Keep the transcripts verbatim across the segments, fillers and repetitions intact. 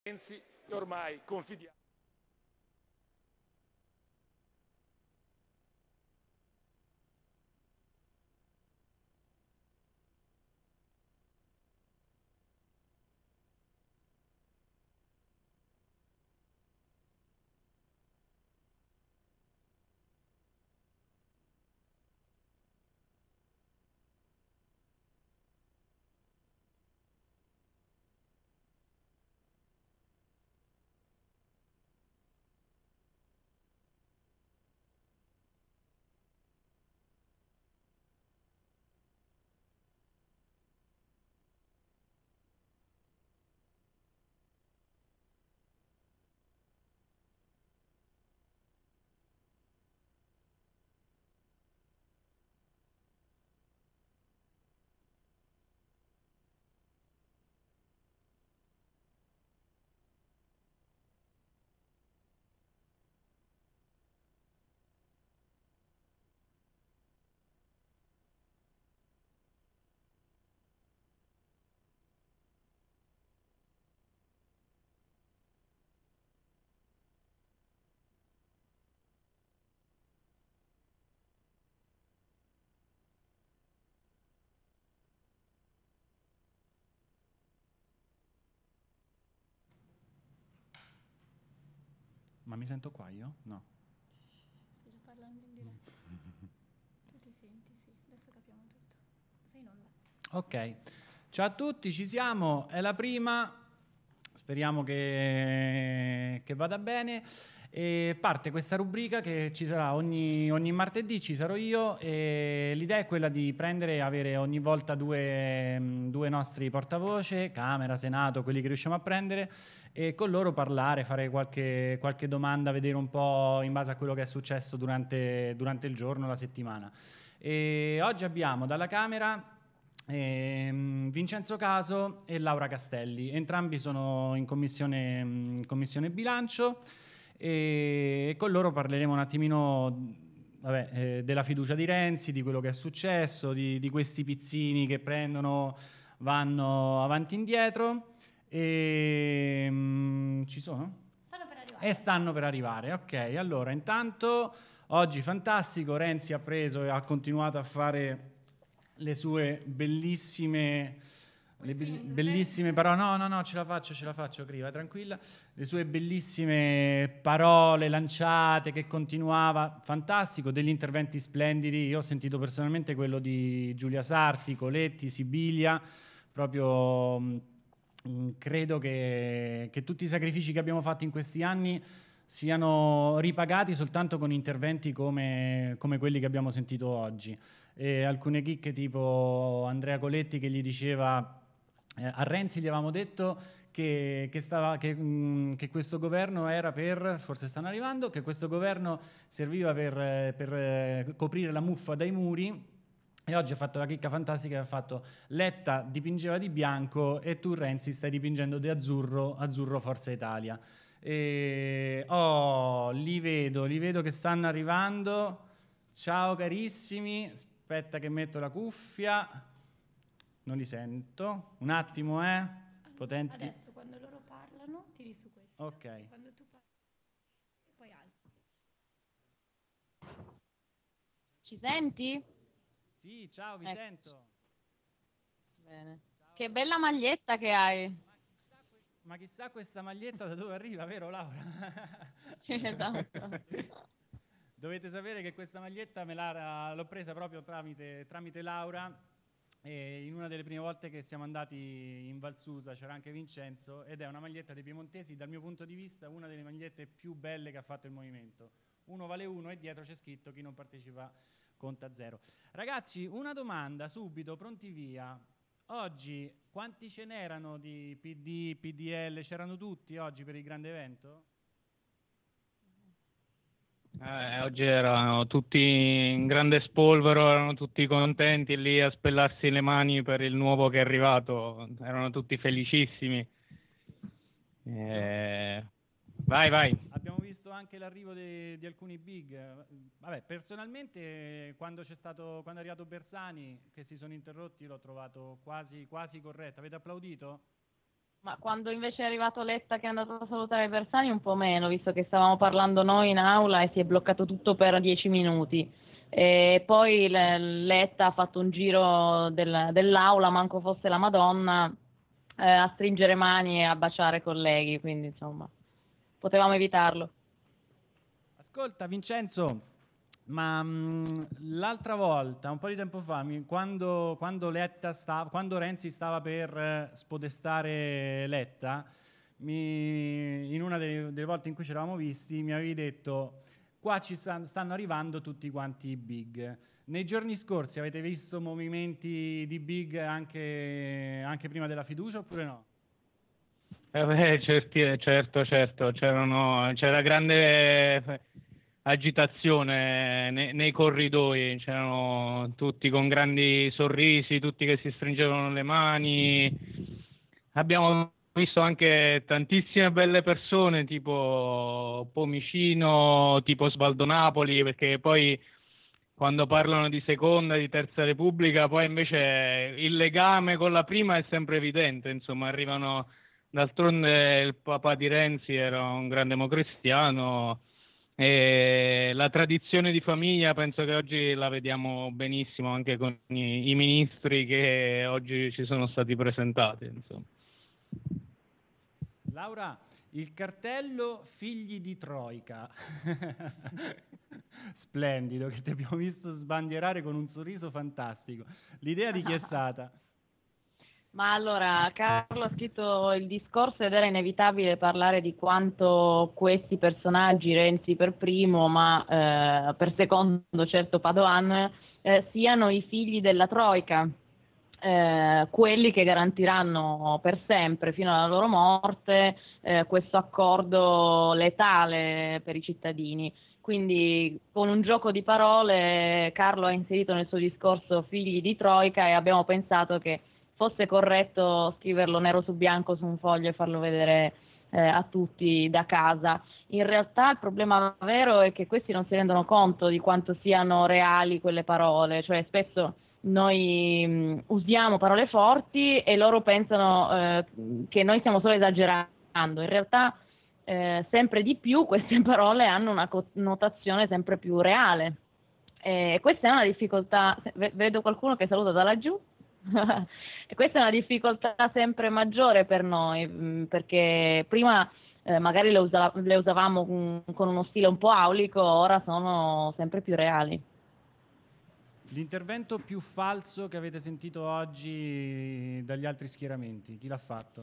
Renzi e ormai confidiamo. Ma mi sento qua io? No. Stai già parlando in diretta. Tu ti senti, sì. Adesso capiamo tutto. Sei in onda. Ok. Ciao a tutti, ci siamo. È la prima. Speriamo che, che vada bene. E parte questa rubrica che ci sarà ogni, ogni martedì, ci sarò io. E l'idea è quella di prendere e avere ogni volta due, due nostri portavoce, Camera, Senato, quelli che riusciamo a prendere, e con loro parlare, fare qualche, qualche domanda, vedere un po' in base a quello che è successo durante, durante il giorno, la settimana. E oggi abbiamo dalla Camera ehm, Vincenzo Caso e Laura Castelli, entrambi sono in commissione, in commissione bilancio, e con loro parleremo un attimino vabbè, eh, della fiducia di Renzi, di quello che è successo, di, di questi pizzini che prendono, vanno avanti e indietro. E, mm, ci sono? Stanno per arrivare. E stanno per arrivare, ok. Allora, intanto, oggi fantastico, Renzi ha preso e ha continuato a fare le sue bellissime... Le be- bellissime parole, no, no, no, ce la faccio, ce la faccio, Cri, vai tranquilla. Le sue bellissime parole lanciate, che continuava, fantastico, degli interventi splendidi. Io ho sentito personalmente quello di Giulia Sarti, Coletti, Sibilia, proprio mh, credo che, che tutti i sacrifici che abbiamo fatto in questi anni siano ripagati soltanto con interventi come, come quelli che abbiamo sentito oggi. E alcune chicche tipo Andrea Coletti che gli diceva eh, a Renzi gli avevamo detto che, che, stava, che, mh, che questo governo era per, forse stanno arrivando, che questo governo serviva per, per eh, coprire la muffa dai muri, e oggi ha fatto la chicca fantastica e ha fatto Letta dipingeva di bianco e tu Renzi stai dipingendo di azzurro, azzurro Forza Italia. E, oh, li vedo, li vedo che stanno arrivando. Ciao carissimi, aspetta che metto la cuffia. Non li sento. Un attimo, eh. Potenti. Adesso quando loro parlano tiri su questo. Ok. Quando tu parli e poi alzi. Ci senti? Sì, ciao, vi Ecco. sento. Bene. Ciao. Che bella maglietta che hai. Ma chissà, quest- ma chissà questa maglietta da dove arriva, vero Laura? Sì, esatto. Dovete sapere che questa maglietta me l'ha, l'ho presa proprio tramite, tramite Laura, e in una delle prime volte che siamo andati in Valsusa c'era anche Vincenzo, ed è una maglietta dei piemontesi, dal mio punto di vista una delle magliette più belle che ha fatto il movimento. Uno vale uno e dietro c'è scritto chi non partecipa conta zero. Ragazzi, una domanda subito, pronti via. Oggi quanti ce n'erano di P D, P D L? C'erano tutti oggi per il grande evento? Eh, oggi erano tutti in grande spolvero, erano tutti contenti lì a spellarsi le mani per il nuovo che è arrivato, erano tutti felicissimi. Eh, vai, vai. Abbiamo visto anche l'arrivo de- di alcuni big. Vabbè, personalmente quando c'è stato, quando è arrivato Bersani, che si sono interrotti, l'ho trovato quasi, quasi corretto. Avete applaudito? Ma quando invece è arrivato Letta che è andato a salutare Bersani un po' meno, visto che stavamo parlando noi in aula e si è bloccato tutto per dieci minuti. E poi Letta ha fatto un giro del, dell'aula, manco fosse la Madonna, eh, a stringere mani e a baciare i colleghi, quindi insomma potevamo evitarlo. Ascolta Vincenzo, ma mh, l'altra volta, un po' di tempo fa, mi, quando, quando, Letta stava, quando Renzi stava per eh, spodestare Letta, mi, in una delle, delle volte in cui ci eravamo visti, mi avevi detto: qua ci stanno, stanno arrivando tutti quanti i big. Nei giorni scorsi avete visto movimenti di big anche, anche prima della fiducia oppure no? Eh beh, certi- certo, certo, c'erano, c'era grande agitazione nei, nei corridoi, c'erano tutti con grandi sorrisi, tutti che si stringevano le mani. Abbiamo visto anche tantissime belle persone, tipo Pomicino, tipo Sbaldo Napoli, perché poi quando parlano di seconda, di terza repubblica, poi invece il legame con la prima è sempre evidente, insomma, arrivano, d'altronde il papà di Renzi era un grande democristiano e la tradizione di famiglia penso che oggi la vediamo benissimo anche con i, i ministri che oggi ci sono stati presentati, insomma. Laura, il cartello figli di Troika, splendido, che ti abbiamo visto sbandierare con un sorriso fantastico. L'idea di chi è stata? Ma allora, Carlo ha scritto il discorso ed era inevitabile parlare di quanto questi personaggi, Renzi per primo, ma eh, per secondo certo Padoan, eh, siano i figli della Troika. Eh, quelli che garantiranno per sempre fino alla loro morte eh, questo accordo letale per i cittadini. Quindi con un gioco di parole Carlo ha inserito nel suo discorso figli di Troika e abbiamo pensato che fosse corretto scriverlo nero su bianco su un foglio e farlo vedere eh, a tutti da casa. In realtà il problema vero è che questi non si rendono conto di quanto siano reali quelle parole, cioè spesso noi mh, usiamo parole forti e loro pensano eh, che noi stiamo solo esagerando. In realtà eh, sempre di più queste parole hanno una connotazione sempre più reale. E questa è una difficoltà, vedo qualcuno che saluta da laggiù. E questa è una difficoltà sempre maggiore per noi, mh, perché prima eh, magari le, usa, le usavamo mh, con uno stile un po' aulico, ora sono sempre più reali. L'intervento più falso che avete sentito oggi dagli altri schieramenti, chi l'ha fatto?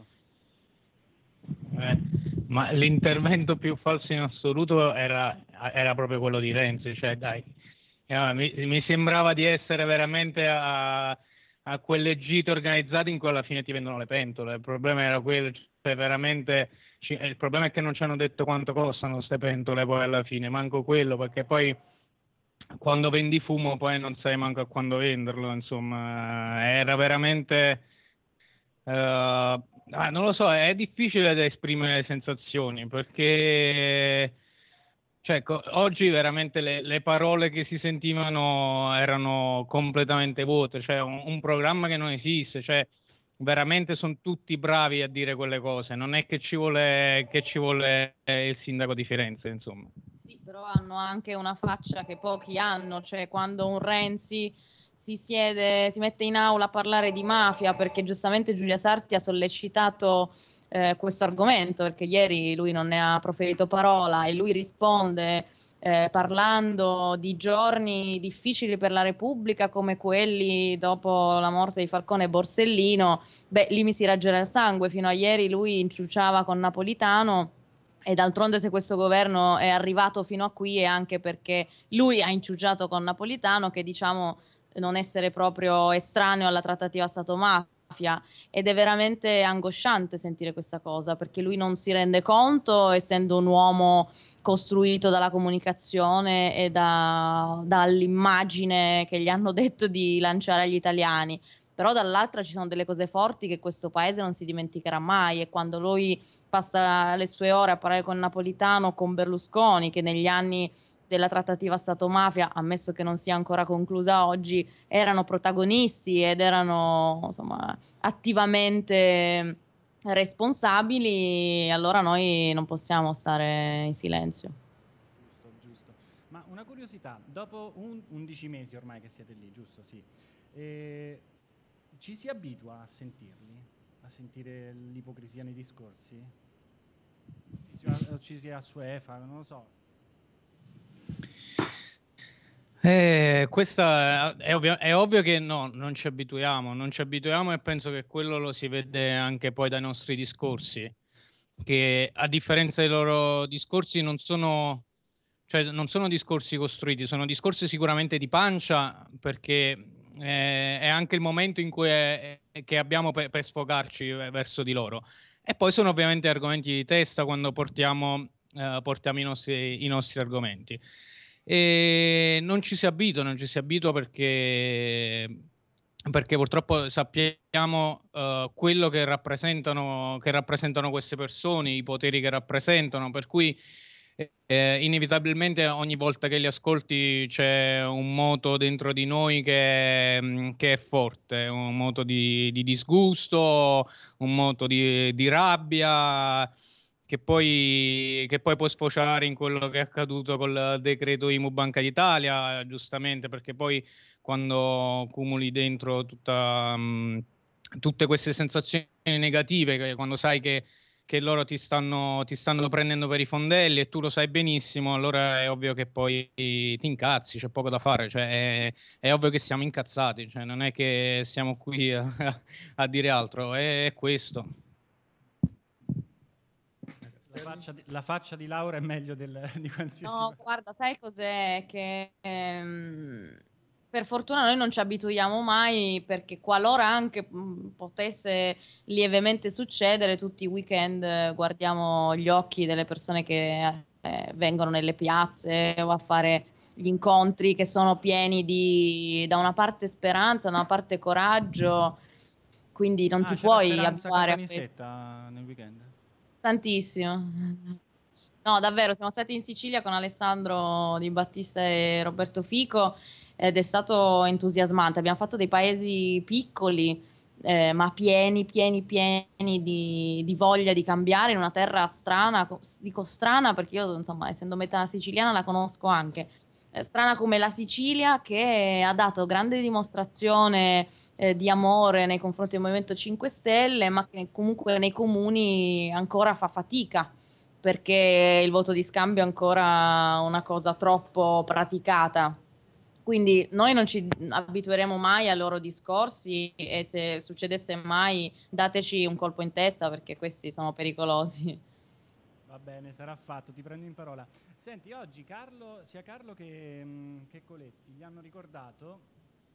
Eh, ma l'intervento più falso in assoluto era, era proprio quello di Renzi, cioè dai, eh, mi, mi sembrava di essere veramente a, a quelle gite organizzate in cui alla fine ti vendono le pentole. Il problema era quello, cioè veramente, il problema è che non ci hanno detto quanto costano queste pentole poi alla fine, manco quello, perché poi quando vendi fumo poi non sai manco a quando venderlo, insomma, era veramente, uh, ah, non lo so, è difficile da esprimere le sensazioni, perché cioè, co- oggi veramente le, le parole che si sentivano erano completamente vuote, cioè un, un programma che non esiste, cioè veramente sono tutti bravi a dire quelle cose, non è che ci vuole, che ci vuole il sindaco di Firenze, insomma. Sì, però hanno anche una faccia che pochi hanno, cioè quando un Renzi si siede, si mette in aula a parlare di mafia, perché giustamente Giulia Sarti ha sollecitato eh, questo argomento, perché ieri lui non ne ha proferito parola e lui risponde eh, parlando di giorni difficili per la Repubblica come quelli dopo la morte di Falcone e Borsellino. Beh, lì mi si raggela il sangue, fino a ieri lui inciuciava con Napolitano. E d'altronde se questo governo è arrivato fino a qui è anche perché lui ha inciuciato con Napolitano, che diciamo non essere proprio estraneo alla trattativa Stato-mafia, ed è veramente angosciante sentire questa cosa, perché lui non si rende conto, essendo un uomo costruito dalla comunicazione e da, dall'immagine che gli hanno detto di lanciare agli italiani. Però dall'altra ci sono delle cose forti che questo paese non si dimenticherà mai, e quando lui passa le sue ore a parlare con Napolitano, con Berlusconi, che negli anni della trattativa Stato-mafia, ammesso che non sia ancora conclusa oggi, erano protagonisti ed erano insomma attivamente responsabili, allora noi non possiamo stare in silenzio. Giusto, giusto. Ma una curiosità, dopo un, undici mesi ormai che siete lì, giusto? Sì. Eh, ci si abitua a sentirli? A sentire l'ipocrisia nei discorsi? Ci si, ci si assuefa, non lo so. Eh, questa è, ovvio, è ovvio che no, non ci abituiamo, non ci abituiamo e penso che quello lo si vede anche poi dai nostri discorsi, che a differenza dei loro discorsi non sono, cioè non sono discorsi costruiti, sono discorsi sicuramente di pancia, perché eh, è anche il momento in cui è, che abbiamo per, per sfogarci verso di loro. E poi sono ovviamente argomenti di testa quando portiamo, eh, portiamo i nostri, i nostri argomenti. E non ci si abitua, non ci si abitua perché, perché purtroppo sappiamo uh, quello che rappresentano, che rappresentano queste persone, i poteri che rappresentano, per cui eh, inevitabilmente ogni volta che li ascolti c'è un moto dentro di noi che, che è forte, un moto di, di disgusto, un moto di, di rabbia, che poi, che poi può sfociare in quello che è accaduto col decreto I M U Banca d'Italia, giustamente, perché poi quando cumuli dentro tutta, mh, tutte queste sensazioni negative, che quando sai che, che loro ti stanno, ti stanno prendendo per i fondelli e tu lo sai benissimo, allora è ovvio che poi ti incazzi, c'è poco da fare, cioè è, è ovvio che siamo incazzati, cioè non è che siamo qui a, a dire altro, è, è questo. La faccia, di, la faccia di Laura è meglio del, di qualsiasi... No, guarda, sai cos'è? Che ehm, per fortuna noi non ci abituiamo mai, perché qualora anche mh, potesse lievemente succedere, tutti i weekend eh, guardiamo gli occhi delle persone che eh, vengono nelle piazze o a fare gli incontri, che sono pieni di, da una parte speranza, da una parte coraggio, quindi non ah, ti c'era puoi Speranza abituare a questo. nel weekend? Tantissimo. No, davvero, siamo stati in Sicilia con Alessandro Di Battista e Roberto Fico ed è stato entusiasmante. Abbiamo fatto dei paesi piccoli, eh, ma pieni, pieni, pieni di, di voglia di cambiare in una terra strana. co- Dico strana perché io, insomma, essendo metà siciliana, la conosco anche. Eh, strana come la Sicilia, che ha dato grande dimostrazione eh, di amore nei confronti del Movimento cinque Stelle, ma che comunque nei comuni ancora fa fatica, perché il voto di scambio è ancora una cosa troppo praticata. Quindi noi non ci abitueremo mai ai loro discorsi e se succedesse mai dateci un colpo in testa, perché questi sono pericolosi. Va bene, sarà fatto, ti prendo in parola. Senti, oggi Carlo, sia Carlo che, mh, che Coletti gli hanno ricordato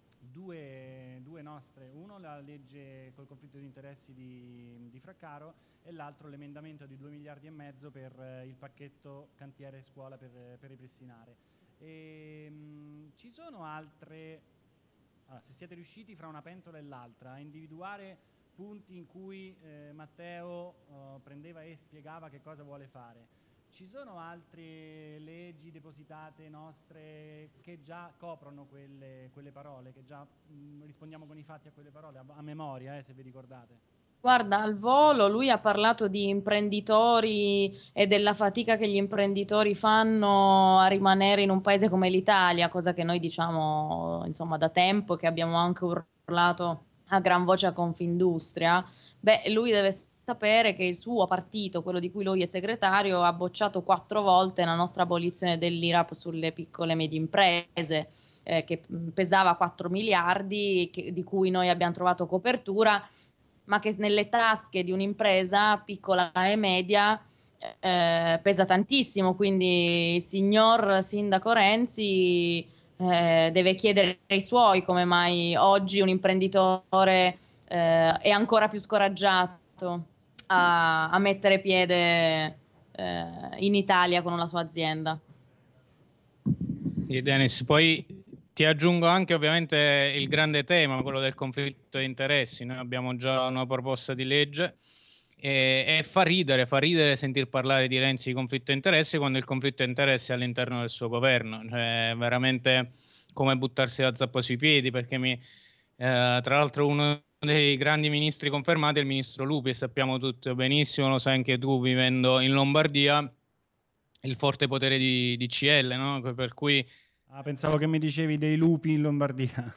due, due nostre, uno la legge col conflitto di interessi di, di Fraccaro e l'altro l'emendamento di due miliardi e mezzo per eh, il pacchetto cantiere scuola per, per ripristinare. E, mh, ci sono altre, allora, se siete riusciti fra una pentola e l'altra a individuare punti in cui eh, Matteo eh, prendeva e spiegava che cosa vuole fare, ci sono altre leggi depositate nostre che già coprono quelle, quelle parole, che già mh, rispondiamo con i fatti a quelle parole, a, a memoria, eh, se vi ricordate? Guarda, al volo lui ha parlato di imprenditori e della fatica che gli imprenditori fanno a rimanere in un paese come l'Italia, cosa che noi diciamo, insomma, da tempo, che abbiamo anche urlato a gran voce a Confindustria. Beh, lui deve sapere che il suo partito, quello di cui lui è segretario, ha bocciato quattro volte la nostra abolizione dell'I R A P sulle piccole e medie imprese, eh, che pesava quattro miliardi, che- di cui noi abbiamo trovato copertura, ma che nelle tasche di un'impresa piccola e media eh, pesa tantissimo. Quindi il signor Sindaco Renzi eh, deve chiedere ai suoi come mai oggi un imprenditore eh, è ancora più scoraggiato a, a mettere piede eh, in Italia con la sua azienda. Sì, Dennis, poi ti aggiungo anche ovviamente il grande tema, quello del conflitto di interessi. Noi abbiamo già una proposta di legge e, e fa ridere, fa ridere sentir parlare di Renzi di conflitto di interessi quando il conflitto di interessi è all'interno del suo governo. Cioè, veramente come buttarsi la zappa sui piedi, perché mi, eh, tra l'altro uno dei grandi ministri confermati è il ministro Lupi, e sappiamo tutti benissimo, lo sai anche tu vivendo in Lombardia, il forte potere di, di C L, no? Per cui... Ah, pensavo che mi dicevi dei lupi in Lombardia.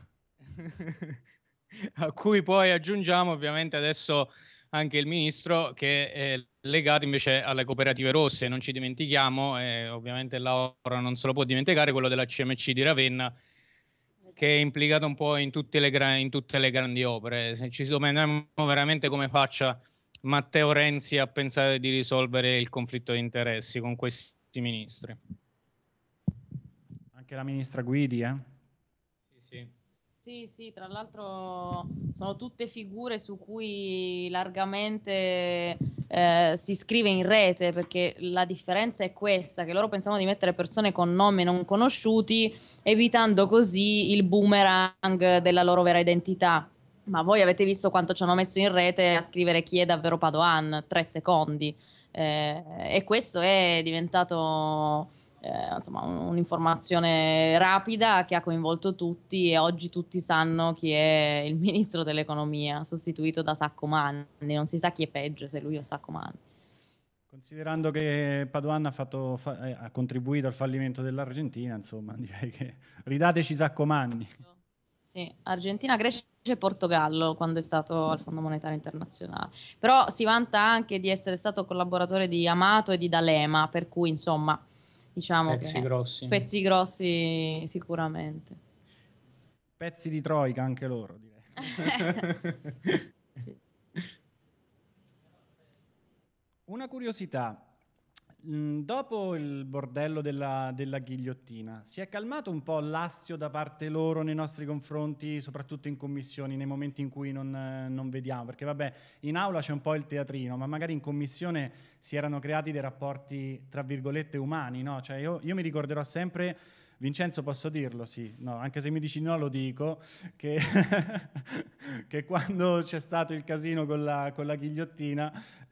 A cui poi aggiungiamo ovviamente adesso anche il ministro che è legato invece alle cooperative rosse. Non ci dimentichiamo, e ovviamente Laura non se lo può dimenticare, quello della C M C di Ravenna, che è implicato un po' in tutte le, gra- in tutte le grandi opere. Se ci domandiamo veramente come faccia Matteo Renzi a pensare di risolvere il conflitto di interessi con questi ministri. Anche la ministra Guidi, eh? Sì, sì. Sì, sì, tra l'altro sono tutte figure su cui largamente eh, si scrive in rete, perché la differenza è questa, che loro pensavano di mettere persone con nomi non conosciuti, evitando così il boomerang della loro vera identità. Ma voi avete visto quanto ci hanno messo in rete a scrivere chi è davvero Padoan? Tre secondi. Eh, e questo è diventato... Eh, insomma, un'informazione rapida che ha coinvolto tutti, e oggi tutti sanno chi è il ministro dell'economia, sostituito da Saccomanni. Non si sa chi è peggio, se lui o Saccomanni. Considerando che Padoan ha, fatto, fa, eh, ha contribuito al fallimento dell'Argentina, insomma, direi che ridateci Saccomanni. Sì, Argentina, Grecia e Portogallo quando è stato al Fondo Monetario Internazionale. Però si vanta anche di essere stato collaboratore di Amato e di D'Alema, per cui insomma... Diciamo pezzi che grossi. Pezzi grossi sicuramente. Pezzi di troika anche loro, direi. Sì. Una curiosità. Dopo il bordello della, della ghigliottina, si è calmato un po' l'astio da parte loro nei nostri confronti, soprattutto in commissioni, nei momenti in cui non, non vediamo? Perché vabbè, in aula c'è un po' il teatrino, ma magari in commissione si erano creati dei rapporti, tra virgolette, umani, no? Cioè io, io mi ricorderò sempre... Vincenzo, posso dirlo? Sì, no, anche se mi dici no lo dico, che, che quando c'è stato il casino con la, con la ghigliottina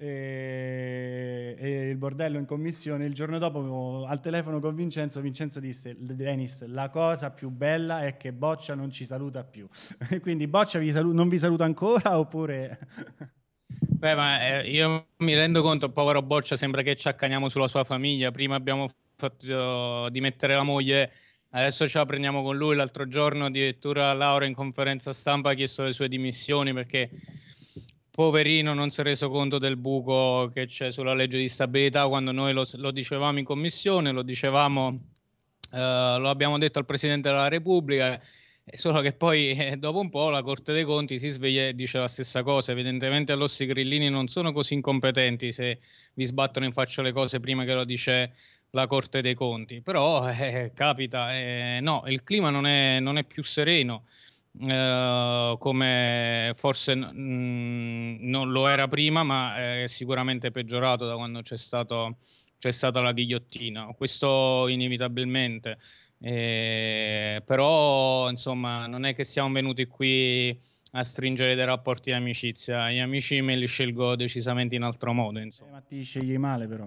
e, e il bordello in commissione, il giorno dopo al telefono con Vincenzo, Vincenzo disse: Denis, la cosa più bella è che Boccia non ci saluta più. Quindi Boccia vi salu- non vi saluta ancora oppure... Beh, ma eh, io mi rendo conto, povero Boccia, sembra che ci accaniamo sulla sua famiglia. Prima abbiamo fatto dimettere la moglie, adesso ce la prendiamo con lui. L'altro giorno addirittura Laura in conferenza stampa ha chiesto le sue dimissioni perché poverino non si è reso conto del buco che c'è sulla legge di stabilità, quando noi lo, lo dicevamo in commissione, lo dicevamo, eh, lo abbiamo detto al Presidente della Repubblica. Solo che poi eh, dopo un po' la Corte dei Conti si sveglia e dice la stessa cosa. Evidentemente all'Ossi Grillini non sono così incompetenti se vi sbattono in faccia le cose prima che lo dice la Corte dei Conti. Però eh, capita, eh, no, il clima non è, non è più sereno, eh, come forse mh, non lo era prima, ma è sicuramente peggiorato da quando c'è stato, c'è stata la ghigliottina. Questo inevitabilmente. Eh, però insomma non è che siamo venuti qui a stringere dei rapporti di amicizia. Gli amici me li scelgo decisamente in altro modo, insomma. Eh, ma ti scegli male però,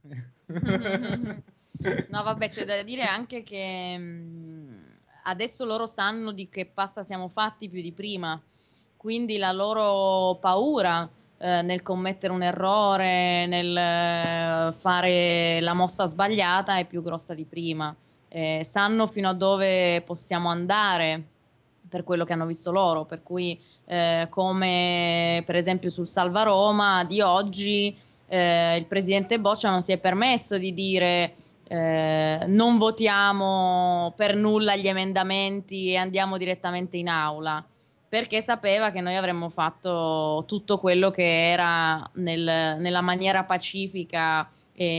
eh. No, vabbè, c'è da dire anche che mh, adesso loro sanno di che pasta siamo fatti più di prima, quindi la loro paura eh, nel commettere un errore, nel eh, fare la mossa sbagliata è più grossa di prima. Eh, sanno fino a dove possiamo andare per quello che hanno visto loro, per cui eh, come per esempio sul Salva Roma di oggi eh, il presidente Boccia non si è permesso di dire eh, non votiamo per nulla gli emendamenti e andiamo direttamente in aula, perché sapeva che noi avremmo fatto tutto quello che era nel, nella maniera pacifica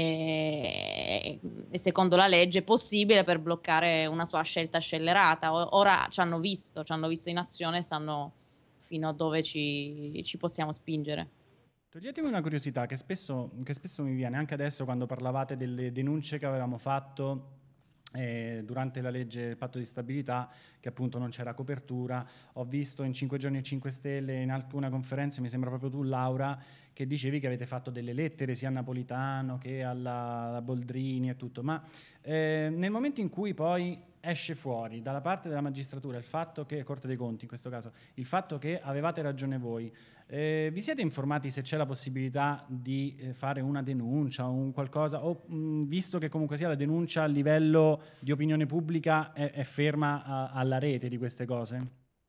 e, e secondo la legge possibile per bloccare una sua scelta scellerata. Ora ci hanno visto, ci hanno visto in azione e sanno fino a dove ci, ci possiamo spingere. Toglietemi una curiosità che spesso, che spesso mi viene, anche adesso quando parlavate delle denunce che avevamo fatto eh, durante la legge del patto di stabilità, che appunto non c'era copertura. Ho visto in cinque giorni e cinque Stelle, in alcuna conferenza, mi sembra proprio tu Laura, che dicevi che avete fatto delle lettere sia a Napolitano che alla, alla Boldrini e tutto, ma eh, nel momento in cui poi esce fuori dalla parte della magistratura il fatto che, Corte dei Conti in questo caso, il fatto che avevate ragione voi, eh, vi siete informati se c'è la possibilità di eh, fare una denuncia o un qualcosa, o mh, visto che comunque sia la denuncia a livello di opinione pubblica è, è ferma a, alla rete di queste cose?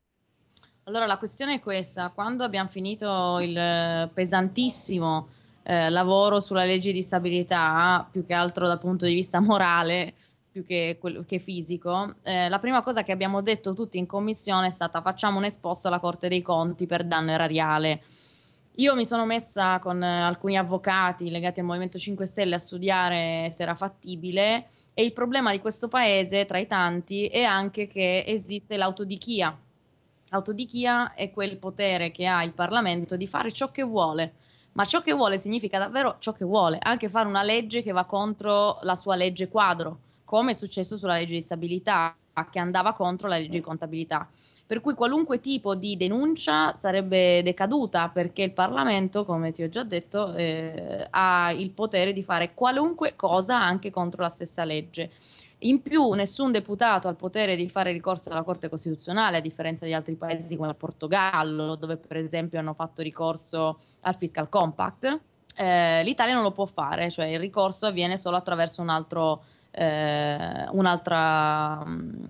Allora la questione è questa: quando abbiamo finito il pesantissimo eh, lavoro sulla legge di stabilità, più che altro dal punto di vista morale, più che, che fisico, eh, la prima cosa che abbiamo detto tutti in commissione è stata: facciamo un esposto alla Corte dei Conti per danno erariale. Io mi sono messa con eh, alcuni avvocati legati al Movimento cinque Stelle a studiare se era fattibile, e il problema di questo paese, tra i tanti, è anche che esiste l'autodichia. L'autodichia è quel potere che ha il Parlamento di fare ciò che vuole. Ma ciò che vuole significa davvero ciò che vuole, anche fare una legge che va contro la sua legge quadro, come è successo sulla legge di stabilità, che andava contro la legge di contabilità. Per cui qualunque tipo di denuncia sarebbe decaduta, perché il Parlamento, come ti ho già detto, eh, ha il potere di fare qualunque cosa anche contro la stessa legge. In più, nessun deputato ha il potere di fare ricorso alla Corte Costituzionale, a differenza di altri paesi come il Portogallo, dove per esempio hanno fatto ricorso al Fiscal Compact. Eh, L'Italia non lo può fare, cioè il ricorso avviene solo attraverso un altro, eh, un'altra,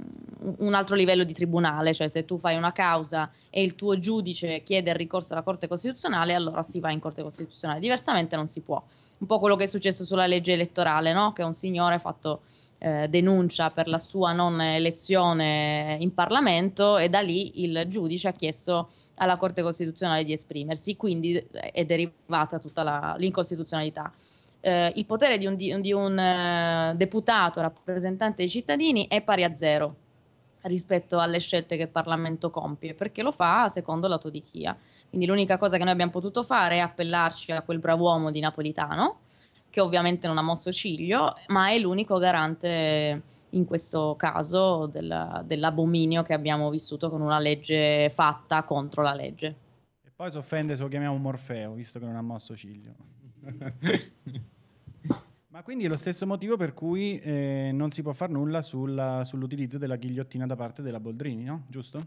un altro livello di tribunale, cioè se tu fai una causa e il tuo giudice chiede il ricorso alla Corte Costituzionale, allora si va in Corte Costituzionale, diversamente non si può. Un po' quello che è successo sulla legge elettorale, no? Che un signore ha fatto eh, denuncia per la sua non elezione in Parlamento, e da lì il giudice ha chiesto alla Corte Costituzionale di esprimersi, quindi è derivata tutta la, l'incostituzionalità. Eh, il potere di un, di, di un eh, deputato rappresentante dei cittadini è pari a zero rispetto alle scelte che il Parlamento compie, perché lo fa secondo l'autodichia. Quindi l'unica cosa che noi abbiamo potuto fare è appellarci a quel brav'uomo di Napolitano, che ovviamente non ha mosso ciglio, ma è l'unico garante in questo caso del, dell'abominio che abbiamo vissuto con una legge fatta contro la legge. E poi si offende se lo chiamiamo Morfeo, visto che non ha mosso ciglio. Ma quindi è lo stesso motivo per cui eh, non si può fare nulla sulla, sull'utilizzo della ghigliottina da parte della Boldrini, no? Giusto?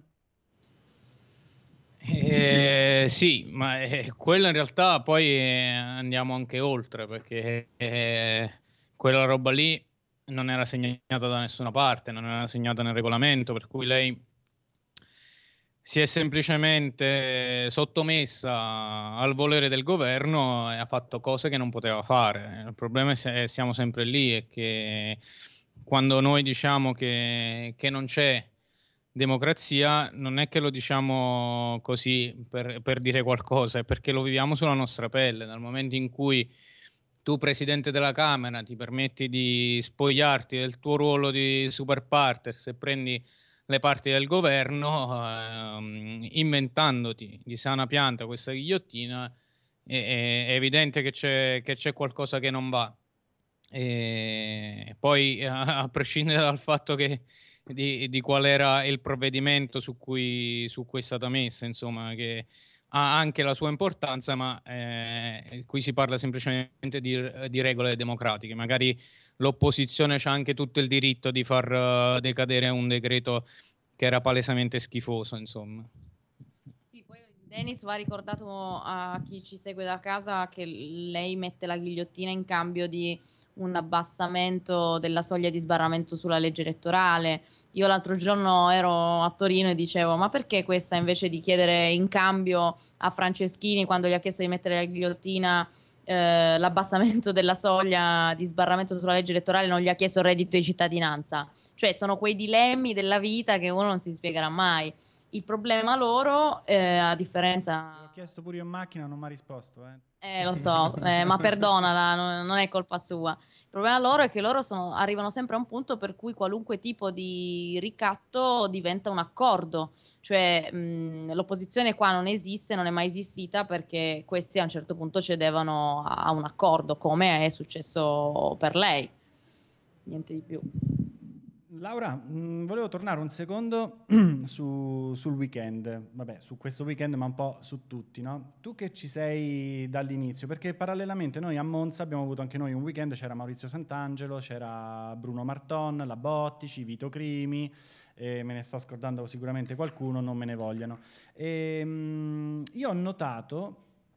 Eh, sì, ma eh, quello in realtà poi eh, andiamo anche oltre, perché eh, quella roba lì non era segnata da nessuna parte, non era segnata nel regolamento, per cui lei si è semplicemente sottomessa al volere del governo e ha fatto cose che non poteva fare. Il problema è se siamo sempre lì, è che quando noi diciamo che, che non c'è democrazia, non è che lo diciamo così per, per dire qualcosa, è perché lo viviamo sulla nostra pelle. Dal momento in cui tu, presidente della Camera, ti permetti di spogliarti del tuo ruolo di super partes e prendi le parti del governo, ehm, inventandoti di sana pianta questa ghigliottina, è, è, è evidente che c'è, che c'è qualcosa che non va. E poi, a, a prescindere dal fatto che Di, di qual era il provvedimento su cui, su cui è stata messa, insomma, che ha anche la sua importanza, ma eh, qui si parla semplicemente di, di regole democratiche. Magari l'opposizione c'ha anche tutto il diritto di far uh, decadere un decreto che era palesemente schifoso, insomma. Sì, poi Denis va ricordato a chi ci segue da casa che lei mette la ghigliottina in cambio di un abbassamento della soglia di sbarramento sulla legge elettorale. Io l'altro giorno ero a Torino e dicevo: ma perché questa, invece di chiedere in cambio a Franceschini, quando gli ha chiesto di mettere la ghigliottina, eh, l'abbassamento della soglia di sbarramento sulla legge elettorale, non gli ha chiesto il reddito di cittadinanza? Cioè sono quei dilemmi della vita che uno non si spiegherà mai. Il problema loro, eh, a differenza... L'ho chiesto pure io in macchina, non mi ha risposto. Eh. Eh, lo so, eh, ma perdonala, non, non è colpa sua. Il problema loro è che loro sono, arrivano sempre a un punto per cui qualunque tipo di ricatto diventa un accordo. Cioè mh, l'opposizione qua non esiste, non è mai esistita, perché questi a un certo punto cedevano a, a un accordo, come è successo per lei. Niente di più. Laura, mh, volevo tornare un secondo su, sul weekend, vabbè, su questo weekend, ma un po' su tutti, no? Tu che ci sei dall'inizio, perché parallelamente noi a Monza abbiamo avuto anche noi un weekend, c'era Maurizio Sant'Angelo, c'era Bruno Marton, la Bottici, Vito Crimi, e me ne sto scordando sicuramente qualcuno, non me ne vogliano. E, mh, io ho notato,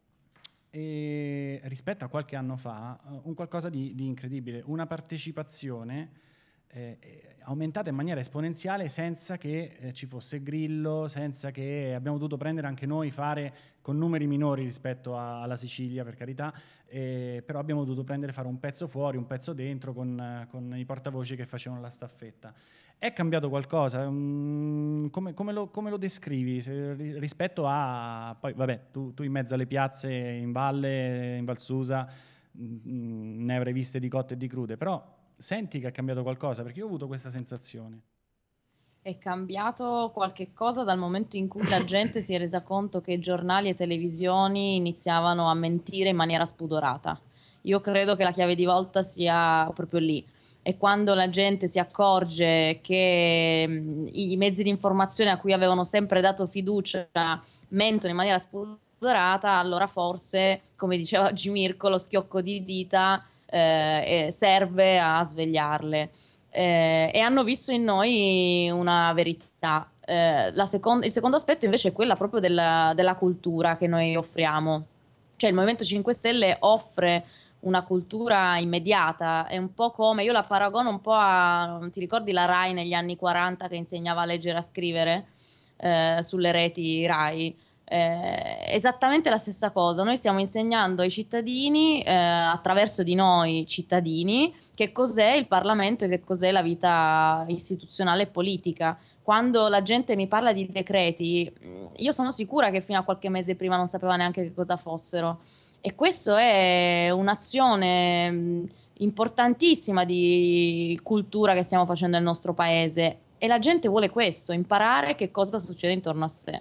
e, rispetto a qualche anno fa, un qualcosa di, di incredibile, una partecipazione Eh, aumentata in maniera esponenziale senza che eh, ci fosse Grillo, senza che abbiamo dovuto prendere anche noi fare con numeri minori rispetto a, alla Sicilia, per carità, eh, però abbiamo dovuto prendere fare un pezzo fuori, un pezzo dentro con, eh, con i portavoci che facevano la staffetta. È cambiato qualcosa? Mm, come, come, lo, come lo descrivi Se, rispetto a... Poi vabbè, tu, tu in mezzo alle piazze in Valle, in Valsusa, mm, ne avrai viste di cotte e di crude, però senti che è cambiato qualcosa? Perché io ho avuto questa sensazione. È cambiato qualche cosa dal momento in cui la gente si è resa conto che giornali e televisioni iniziavano a mentire in maniera spudorata. Io credo che la chiave di volta sia proprio lì. E quando la gente si accorge che mh, i mezzi di informazione a cui avevano sempre dato fiducia mentono in maniera spudorata, allora forse, come diceva oggi Mirko, lo schiocco di dita Eh, serve a svegliarle eh, e hanno visto in noi una verità. Eh, la seconda, il secondo aspetto invece è quella proprio della, della cultura che noi offriamo, cioè il Movimento cinque Stelle offre una cultura immediata, è un po' come, io la paragono un po' a, ti ricordi la Rai negli anni quaranta che insegnava a leggere e a scrivere eh, sulle reti Rai? Eh, esattamente la stessa cosa, noi stiamo insegnando ai cittadini eh, attraverso di noi cittadini che cos'è il Parlamento e che cos'è la vita istituzionale e politica. Quando la gente mi parla di decreti, io sono sicura che fino a qualche mese prima non sapeva neanche che cosa fossero, e questo è un'azione importantissima di cultura che stiamo facendo nel nostro paese, e la gente vuole questo, imparare che cosa succede intorno a sé.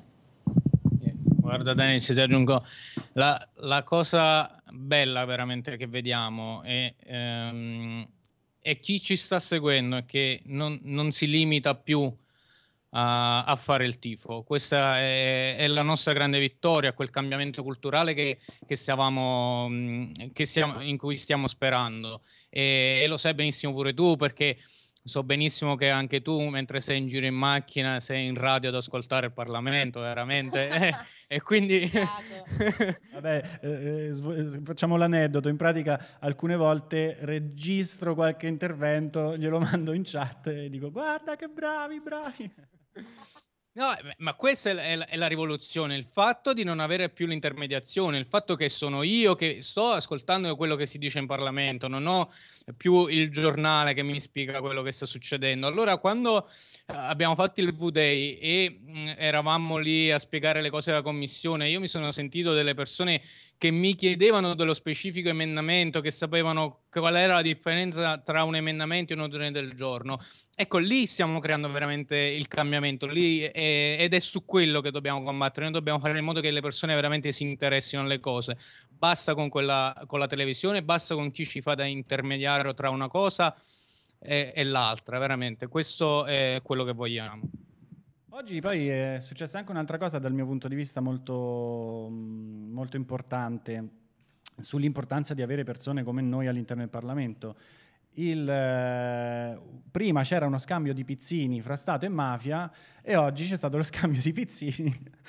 Guarda Dani, se ti aggiungo, la, la cosa bella veramente che vediamo è, ehm, è chi ci sta seguendo e che non, non si limita più a, a fare il tifo. Questa è, è la nostra grande vittoria, quel cambiamento culturale che, che, stavamo, che stiamo, in cui stiamo sperando, e, e lo sai benissimo pure tu, perché so benissimo che anche tu, mentre sei in giro in macchina, sei in radio ad ascoltare il Parlamento, veramente. E quindi... Vabbè, eh, eh, facciamo l'aneddoto. In pratica, alcune volte registro qualche intervento, glielo mando in chat e dico: guarda che bravi, bravi. No, ma questa è la, è la rivoluzione, il fatto di non avere più l'intermediazione, il fatto che sono io che sto ascoltando quello che si dice in Parlamento, non ho più il giornale che mi spiega quello che sta succedendo. Allora, quando abbiamo fatto il V-Day e mh, eravamo lì a spiegare le cose alla Commissione, io mi sono sentito delle persone che mi chiedevano dello specifico emendamento, che sapevano qual era la differenza tra un emendamento e un ordine del giorno. Ecco, lì stiamo creando veramente il cambiamento, lì è, ed è su quello che dobbiamo combattere. Noi dobbiamo fare in modo che le persone veramente si interessino alle cose. Basta con, quella, con la televisione, basta con chi ci fa da intermediario tra una cosa e, e l'altra, veramente. Questo è quello che vogliamo. Oggi poi è successa anche un'altra cosa dal mio punto di vista molto, molto importante, sull'importanza di avere persone come noi all'interno del Parlamento. Il, eh, prima c'era uno scambio di pizzini fra Stato e mafia, e oggi c'è stato lo scambio di pizzini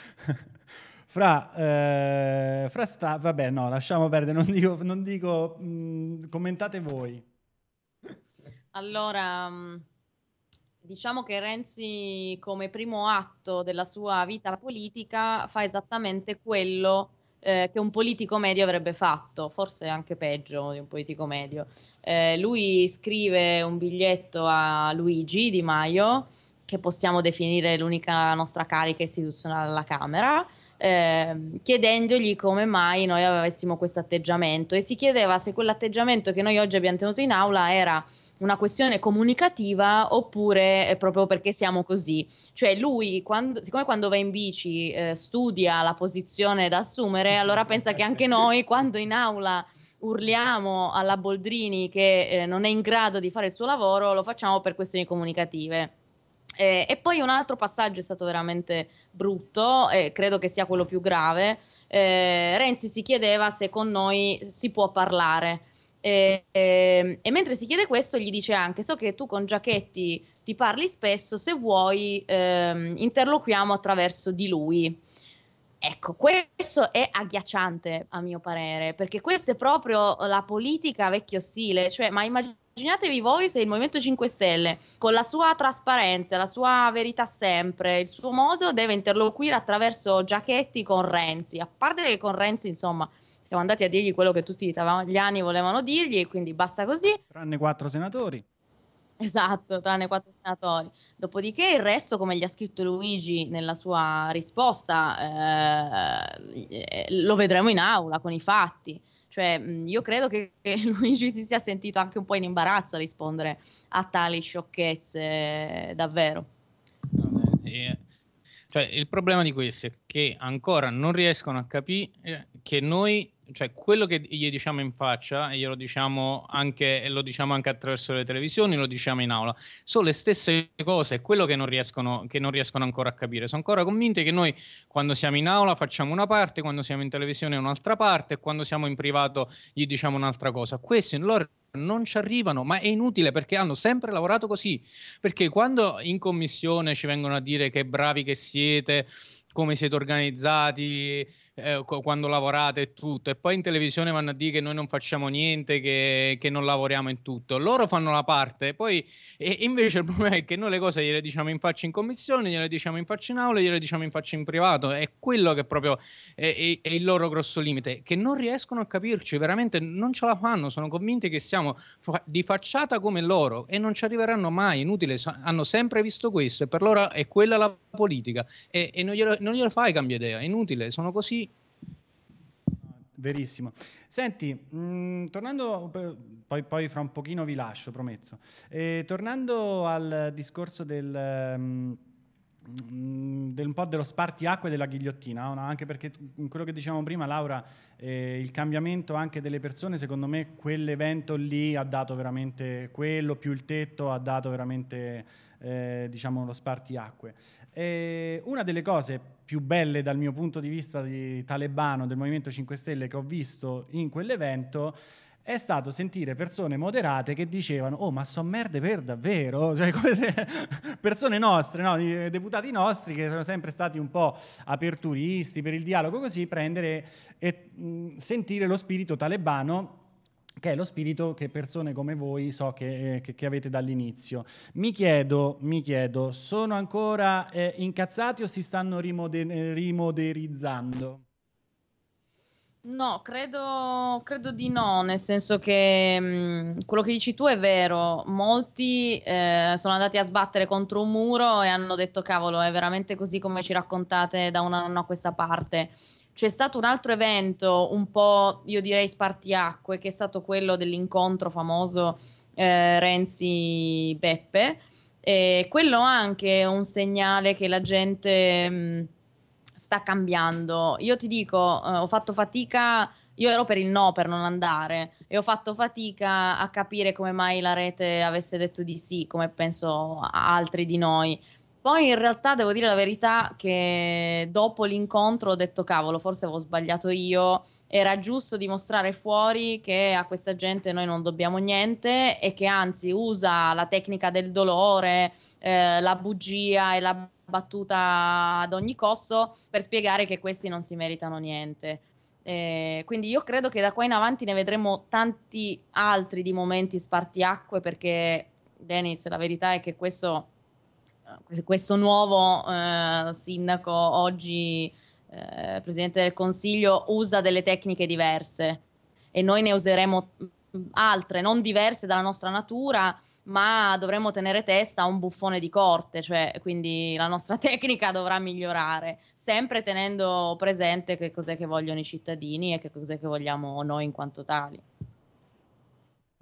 fra, eh, fra Stato... Vabbè, no, lasciamo perdere, non dico... Non dico mh, commentate voi. Allora... diciamo che Renzi, come primo atto della sua vita politica, fa esattamente quello eh, che un politico medio avrebbe fatto, forse anche peggio di un politico medio. Eh, lui scrive un biglietto a Luigi Di Maio, che possiamo definire l'unica nostra carica istituzionale alla Camera, eh, chiedendogli come mai noi avessimo questo atteggiamento, e si chiedeva se quell'atteggiamento che noi oggi abbiamo tenuto in aula era una questione comunicativa oppure è proprio perché siamo così. Cioè lui, quando, siccome quando va in bici eh, studia la posizione da assumere, allora pensa che anche noi quando in aula urliamo alla Boldrini che eh, non è in grado di fare il suo lavoro, lo facciamo per questioni comunicative. Eh, e poi un altro passaggio è stato veramente brutto, e credo che sia quello più grave. Eh, Renzi si chiedeva se con noi si può parlare. E, e, e mentre si chiede questo gli dice anche: so che tu con Giachetti ti parli spesso, se vuoi ehm, interloquiamo attraverso di lui. Ecco, questo è agghiacciante a mio parere, perché questa è proprio la politica vecchio stile, cioè, ma immaginatevi voi se il Movimento cinque Stelle, con la sua trasparenza, la sua verità sempre, il suo modo, deve interloquire attraverso Giachetti con Renzi, a parte che con Renzi, insomma, siamo andati a dirgli quello che tutti gli italiani volevano dirgli, quindi basta così. Tranne quattro senatori. Esatto, tranne quattro senatori. Dopodiché il resto, come gli ha scritto Luigi nella sua risposta, eh, lo vedremo in aula con i fatti. Cioè, io credo che, che Luigi si sia sentito anche un po' in imbarazzo a rispondere a tali sciocchezze, davvero. Eh, cioè, il problema di questo è che ancora non riescono a capire che noi, cioè quello che gli diciamo in faccia, e glielo diciamo anche, e lo diciamo anche attraverso le televisioni, lo diciamo in aula, sono le stesse cose, è quello che non riescono, che non riescono ancora a capire. Sono ancora convinti che noi quando siamo in aula facciamo una parte, quando siamo in televisione un'altra parte, e quando siamo in privato gli diciamo un'altra cosa. Questi loro non ci arrivano, ma è inutile, perché hanno sempre lavorato così. Perché quando in commissione ci vengono a dire che bravi che siete, come siete organizzati, eh, quando lavorate e tutto, e poi in televisione vanno a dire che noi non facciamo niente, che, che non lavoriamo in tutto, loro fanno la parte, poi e invece il problema è che noi le cose gliele diciamo in faccia in commissione, gliele diciamo in faccia in aula, gliele diciamo in faccia in privato. È quello che proprio è, è, è il loro grosso limite, che non riescono a capirci, veramente non ce la fanno, sono convinti che siamo fa- di facciata come loro, e non ci arriveranno mai, inutile, so- hanno sempre visto questo, e per loro è quella la politica, e, e non, glielo, non glielo fai cambia idea, è inutile, sono così. Verissimo. Senti, mh, tornando, poi, poi fra un pochino vi lascio, prometto. Eh, tornando al discorso del, um, del un po' dello spartiacque e della ghigliottina, no? Anche perché in quello che dicevamo prima, Laura, eh, il cambiamento anche delle persone, secondo me quell'evento lì ha dato veramente quello, più il tetto ha dato veramente, eh, diciamo, lo spartiacque. E una delle cose più belle dal mio punto di vista di talebano del Movimento cinque Stelle che ho visto in quell'evento è stato sentire persone moderate che dicevano: oh, ma sono merde per davvero? Cioè, come se persone nostre, no? Deputati nostri che sono sempre stati un po' aperturisti per il dialogo, così prendere e mh, sentire lo spirito talebano, che è lo spirito che persone come voi so che, che, che avete dall'inizio. Mi chiedo, mi chiedo, sono ancora eh, incazzati o si stanno rimode- rimoderizzando? No, credo, credo di no, nel senso che mh, quello che dici tu è vero, molti eh, sono andati a sbattere contro un muro e hanno detto: cavolo, è veramente così come ci raccontate da un anno a questa parte. C'è stato un altro evento un po', io direi spartiacque, che è stato quello dell'incontro famoso eh, Renzi-Beppe, e quello anche è un segnale che la gente mh, sta cambiando. Io ti dico, eh, ho fatto fatica, io ero per il no, per non andare, e ho fatto fatica a capire come mai la rete avesse detto di sì, come penso altri di noi. Poi in realtà devo dire la verità che dopo l'incontro ho detto: cavolo, forse avevo sbagliato io, era giusto dimostrare fuori che a questa gente noi non dobbiamo niente, e che anzi usa la tecnica del dolore, eh, la bugia e la battuta ad ogni costo per spiegare che questi non si meritano niente. Eh, quindi io credo che da qua in avanti ne vedremo tanti altri di momenti spartiacque, perché Denis, la verità è che questo questo nuovo eh, sindaco, oggi eh, presidente del Consiglio, usa delle tecniche diverse, e noi ne useremo altre, non diverse dalla nostra natura, ma dovremo tenere testa a un buffone di corte, cioè quindi la nostra tecnica dovrà migliorare, sempre tenendo presente che cos'è che vogliono i cittadini e che cos'è che vogliamo noi in quanto tali.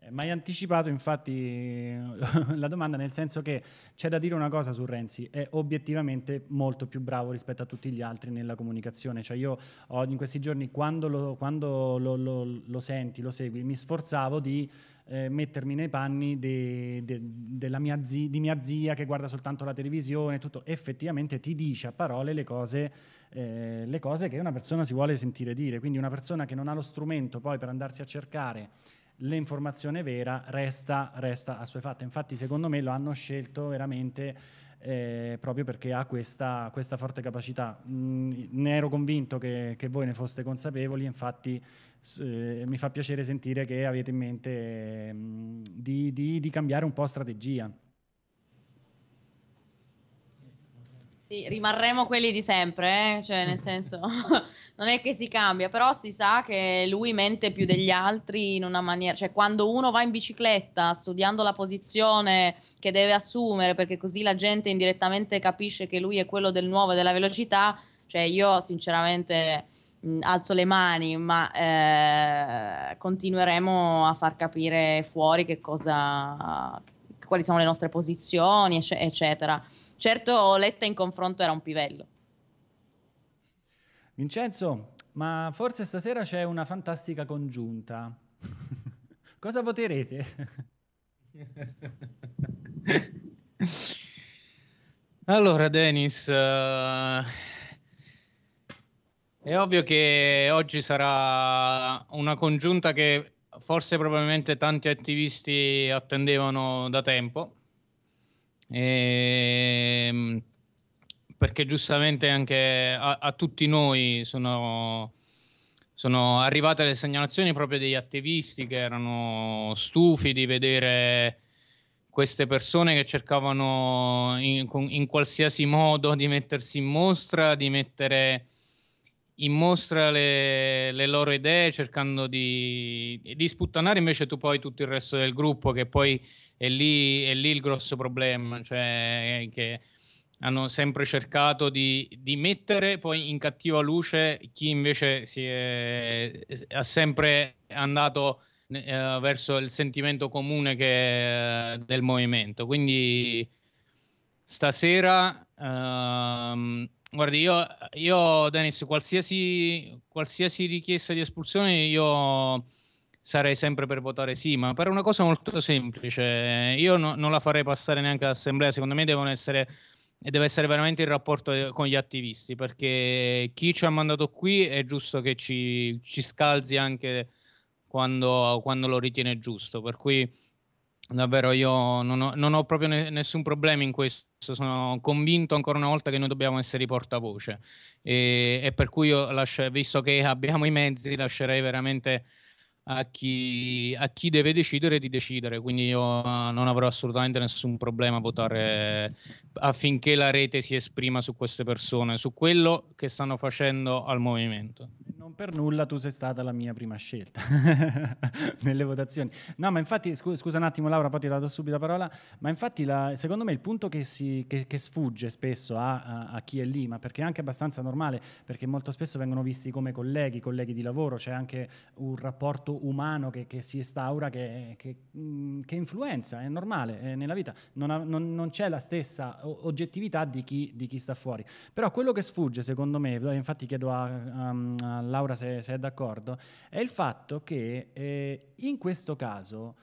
Ma hai anticipato infatti la domanda, nel senso che c'è da dire una cosa su Renzi: è obiettivamente molto più bravo rispetto a tutti gli altri nella comunicazione. Cioè io ho, in questi giorni, quando, lo, quando lo, lo, lo senti, lo segui, mi sforzavo di eh, mettermi nei panni de, de, della mia zi, di mia zia che guarda soltanto la televisione, tutto. Effettivamente ti dice a parole le cose, eh, le cose che una persona si vuole sentire dire. Quindi una persona che non ha lo strumento poi per andarsi a cercare l'informazione vera resta, resta assuefatta. Infatti secondo me lo hanno scelto veramente eh, proprio perché ha questa, questa forte capacità. Mm, ne ero convinto che, che voi ne foste consapevoli, infatti eh, mi fa piacere sentire che avete in mente eh, di, di, di cambiare un po' strategia. Sì, rimarremo quelli di sempre, eh? Cioè nel senso non è che si cambia, però si sa che lui mente più degli altri in una maniera, cioè quando uno va in bicicletta studiando la posizione che deve assumere, perché così la gente indirettamente capisce che lui è quello del nuovo e della velocità, cioè io sinceramente mh, alzo le mani, ma eh, continueremo a far capire fuori che cosa, quali sono le nostre posizioni, ecc- eccetera. Certo, Letta in confronto era un pivello. Vincenzo, ma forse stasera c'è una fantastica congiunta. Cosa voterete? Allora, Denis, uh, è ovvio che oggi sarà una congiunta che forse probabilmente tanti attivisti attendevano da tempo. E, perché giustamente anche a, a tutti noi sono, sono arrivate le segnalazioni proprio degli attivisti che erano stufi di vedere queste persone che cercavano in, in qualsiasi modo di mettersi in mostra, di mettere in mostra le, le loro idee, cercando di, di sputtanare invece tu poi tutto il resto del gruppo, che poi è lì, è lì il grosso problema, cioè che hanno sempre cercato di, di mettere poi in cattiva luce chi invece si è, ha sempre andato eh, verso il sentimento comune che, del movimento. Quindi stasera ehm, guardi, io, io Dennis, qualsiasi, qualsiasi richiesta di espulsione io sarei sempre per votare sì, ma per una cosa molto semplice, io no, non la farei passare neanche all'assemblea. Secondo me devono essere, deve essere veramente il rapporto con gli attivisti, perché chi ci ha mandato qui è giusto che ci, ci scalzi anche quando, quando lo ritiene giusto, per cui davvero io non ho, non ho proprio ne, nessun problema in questo. Sono convinto ancora una volta che noi dobbiamo essere i portavoce e, e per cui io lascio, visto che abbiamo i mezzi, lascerei veramente a chi, a chi deve decidere di decidere, quindi io non avrò assolutamente nessun problema a votare affinché la rete si esprima su queste persone, su quello che stanno facendo al movimento. Non per nulla tu sei stata la mia prima scelta nelle votazioni. No, ma infatti, scu- scusa un attimo Laura, poi ti do subito la parola, ma infatti la, secondo me il punto che, si, che, che sfugge spesso a, a, a chi è lì, ma perché è anche abbastanza normale, perché molto spesso vengono visti come colleghi, colleghi di lavoro, c'è anche un rapporto umano che, che si instaura, che, che, che influenza, è normale, è nella vita, non, ha, non, non c'è la stessa oggettività di chi, di chi sta fuori. Però quello che sfugge, secondo me, infatti chiedo a, a, a Laura se, se è d'accordo, è il fatto che eh, in questo caso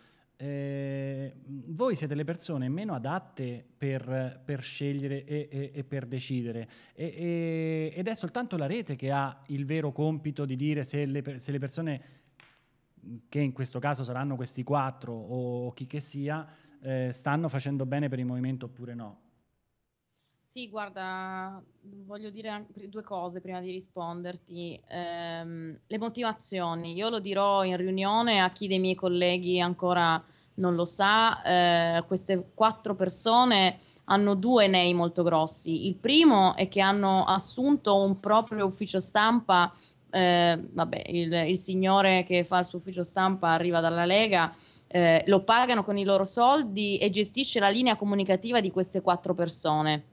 eh, voi siete le persone meno adatte per, per scegliere e, e, e per decidere e, e, ed è soltanto la rete che ha il vero compito di dire se le, se le persone, che in questo caso saranno questi quattro o chi che sia, eh, stanno facendo bene per il movimento oppure no. Sì, guarda, voglio dire anche due cose prima di risponderti. Ehm, le motivazioni, io lo dirò in riunione a chi dei miei colleghi ancora non lo sa. Eh, queste quattro persone hanno due nei molto grossi. Il primo è che hanno assunto un proprio ufficio stampa. Eh, vabbè, il, il signore che fa il suo ufficio stampa arriva dalla Lega, eh, lo pagano con i loro soldi e gestisce la linea comunicativa di queste quattro persone.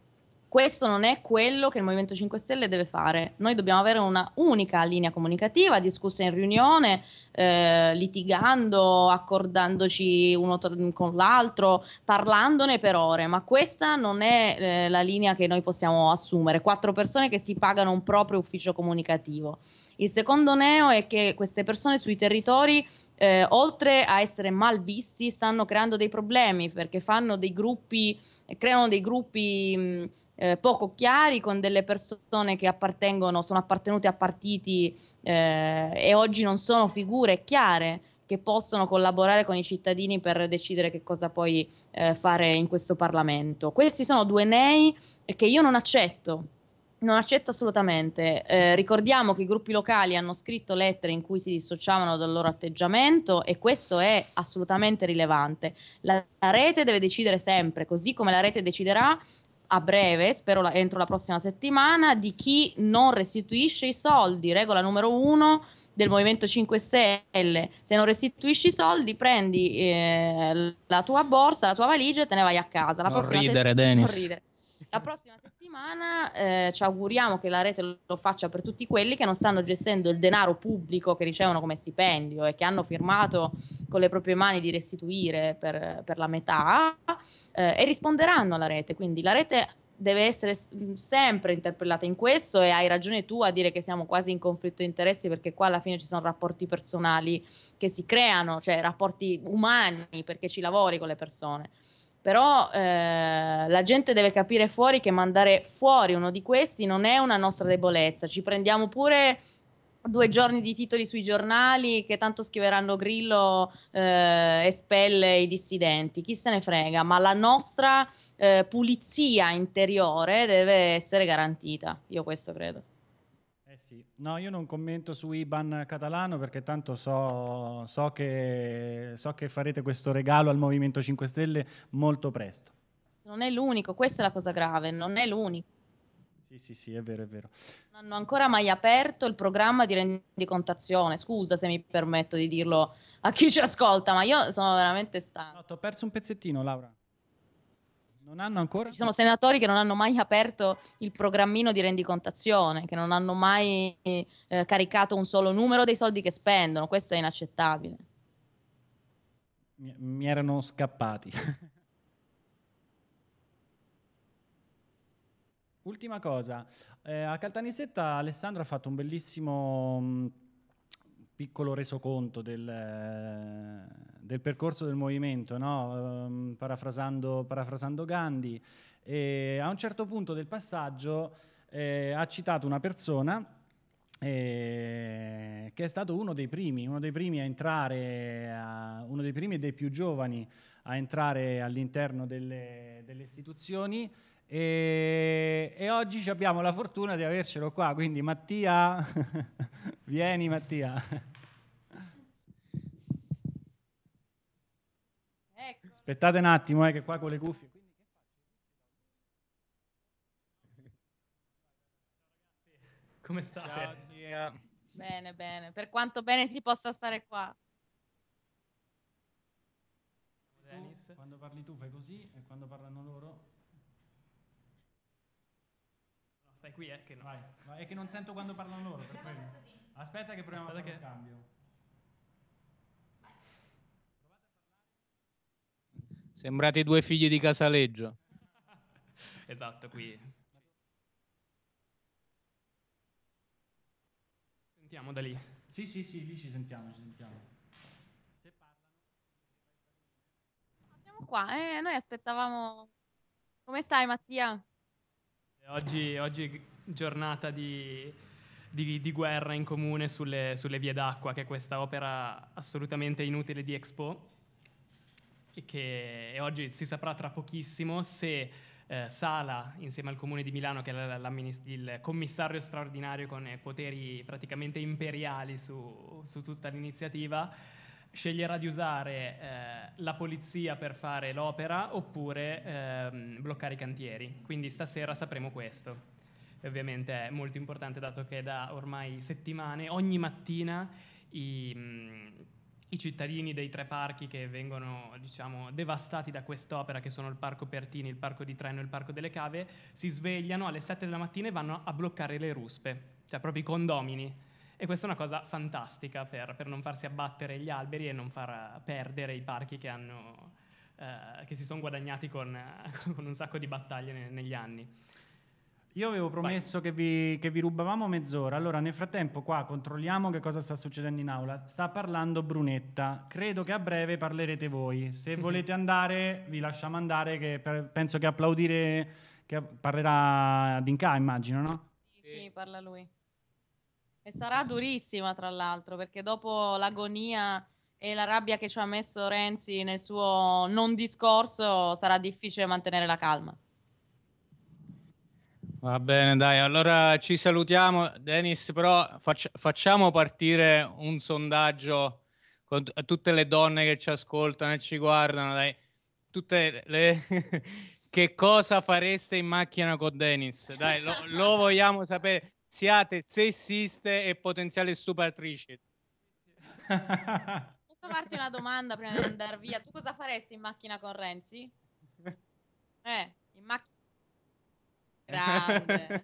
Questo non è quello che il Movimento cinque Stelle deve fare. Noi dobbiamo avere una unica linea comunicativa, discussa in riunione, eh, litigando, accordandoci uno con l'altro, parlandone per ore, ma questa non è eh, la linea che noi possiamo assumere. Quattro persone che si pagano un proprio ufficio comunicativo. Il secondo neo è che queste persone sui territori, eh, oltre a essere mal visti, stanno creando dei problemi, perché fanno dei gruppi, creano dei gruppi mh, eh, poco chiari, con delle persone che appartengono, sono appartenute a partiti eh, e oggi non sono figure chiare che possono collaborare con i cittadini per decidere che cosa poi eh, fare in questo Parlamento. Questi sono due nei che io non accetto. Non accetto assolutamente. Eh, ricordiamo che i gruppi locali hanno scritto lettere in cui si dissociavano dal loro atteggiamento e questo è assolutamente rilevante. La, la rete deve decidere sempre, così come la rete deciderà a breve, spero la, entro la prossima settimana, di chi non restituisce i soldi. Regola numero uno del Movimento cinque Stelle: se non restituisci i soldi, prendi eh, la tua borsa, la tua valigia e te ne vai a casa. La Non prossima ridere, set- Denis. non ridere. La prossima settimana eh, ci auguriamo che la rete lo faccia per tutti quelli che non stanno gestendo il denaro pubblico che ricevono come stipendio e che hanno firmato con le proprie mani di restituire per, per la metà eh, e risponderanno alla rete. Quindi la rete deve essere sempre interpellata in questo, e hai ragione tu a dire che siamo quasi in conflitto di interessi, perché qua alla fine ci sono rapporti personali che si creano, cioè rapporti umani, perché ci lavori con le persone. Però eh, la gente deve capire fuori che mandare fuori uno di questi non è una nostra debolezza. Ci prendiamo pure due giorni di titoli sui giornali, che tanto scriveranno Grillo eh, espelle i dissidenti, chi se ne frega, ma la nostra eh, pulizia interiore deve essere garantita, io questo credo. Eh sì. No, io non commento su I B A N catalano perché tanto so, so, che, so che farete questo regalo al Movimento cinque Stelle molto presto. Non è l'unico, questa è la cosa grave, non è l'unico. Sì, sì, sì, è vero, è vero. Non hanno ancora mai aperto il programma di rendicontazione. Scusa se mi permetto di dirlo a chi ci ascolta, ma io sono veramente stanca. No, ti ho perso un pezzettino, Laura. Non hanno ancora? Ci sono senatori che non hanno mai aperto il programmino di rendicontazione, che non hanno mai eh, caricato un solo numero dei soldi che spendono. Questo è inaccettabile. Mi, mi erano scappati. Ultima cosa, eh, a Caltanissetta Alessandro ha fatto un bellissimo mh, piccolo resoconto del, eh, del percorso del movimento, no? um, parafrasando, parafrasando Gandhi, e a un certo punto del passaggio eh, ha citato una persona eh, che è stato uno dei primi, uno dei primi a entrare, a, uno dei primi e dei più giovani a entrare all'interno delle, delle istituzioni. E, e oggi abbiamo la fortuna di avercelo qua, quindi Mattia, vieni Mattia. Ecco. Aspettate un attimo, eh, che qua con le cuffie. Come state? Ciao, Nia. Bene, bene. Per quanto bene si possa stare qua. Tu, quando parli tu fai così e quando parlano loro... Stai qui, eh? Che no. Vai, vai, è che non sento quando parlano loro, per quello. Aspetta che proviamo Aspetta a fare che- un cambio. Sembrate due figli di Casaleggio. Esatto, qui. Sentiamo da lì. Sì, sì, sì, lì ci sentiamo, ci sentiamo. Se parlano... Siamo qua, eh, noi aspettavamo. Come stai, Mattia? Oggi, oggi giornata di, di, di guerra in comune sulle, sulle vie d'acqua, che è questa opera assolutamente inutile di Expo, e che e oggi si saprà tra pochissimo se eh, Sala, insieme al Comune di Milano, che è il commissario straordinario con eh, poteri praticamente imperiali su, su tutta l'iniziativa, sceglierà di usare eh, la polizia per fare l'opera oppure ehm, bloccare i cantieri. Quindi stasera sapremo questo. E ovviamente è molto importante, dato che da ormai settimane, ogni mattina, i, mh, i cittadini dei tre parchi che vengono, diciamo, devastati da quest'opera, che sono il Parco Pertini, il Parco di Treno e il Parco delle Cave, si svegliano alle sette della mattina e vanno a bloccare le ruspe, cioè proprio i condomini. E questa è una cosa fantastica per, per non farsi abbattere gli alberi e non far perdere i parchi che, hanno, eh, che si sono guadagnati con, con un sacco di battaglie ne, negli anni. Io avevo promesso che vi, che vi rubavamo mezz'ora, allora nel frattempo qua controlliamo che cosa sta succedendo in aula. Sta parlando Brunetta, credo che a breve parlerete voi. Se volete andare vi lasciamo andare, che per, penso che applaudire, che parlerà Dinka, immagino, no? Sì, sì, parla lui. E sarà durissima, tra l'altro, perché dopo l'agonia e la rabbia che ci ha messo Renzi nel suo non discorso sarà difficile mantenere la calma. Va bene, dai, allora ci salutiamo. Dennis, però faccia, facciamo partire un sondaggio con t- tutte le donne che ci ascoltano e ci guardano, dai. Tutte le... Che cosa fareste in macchina con Dennis? Dai, lo, lo vogliamo sapere. Siate sessiste e potenziali stupratrici. Posso farti una domanda prima di andare via? Tu cosa faresti in macchina con Renzi? Eh, in macchina... Grande.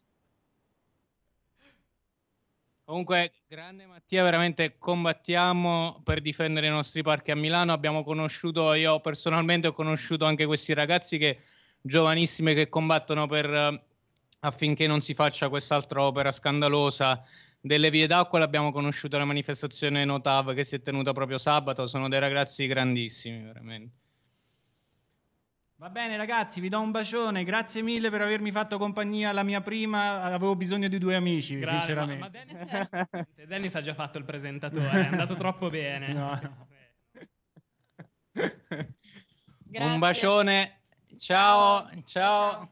Comunque, grande Mattia, veramente combattiamo per difendere i nostri parchi a Milano. Abbiamo conosciuto, io personalmente ho conosciuto anche questi ragazzi che giovanissimi che combattono per... affinché non si faccia quest'altra opera scandalosa delle vie d'acqua. L'abbiamo conosciuto alla manifestazione Notav che si è tenuta proprio sabato. Sono dei ragazzi grandissimi, veramente. Va bene ragazzi, vi do un bacione, grazie mille per avermi fatto compagnia alla mia prima, avevo bisogno di due amici, Grave, sinceramente. Ma, ma Dennis, Dennis ha già fatto il presentatore, è andato troppo bene. No, no. Un bacione, ciao, ciao. ciao.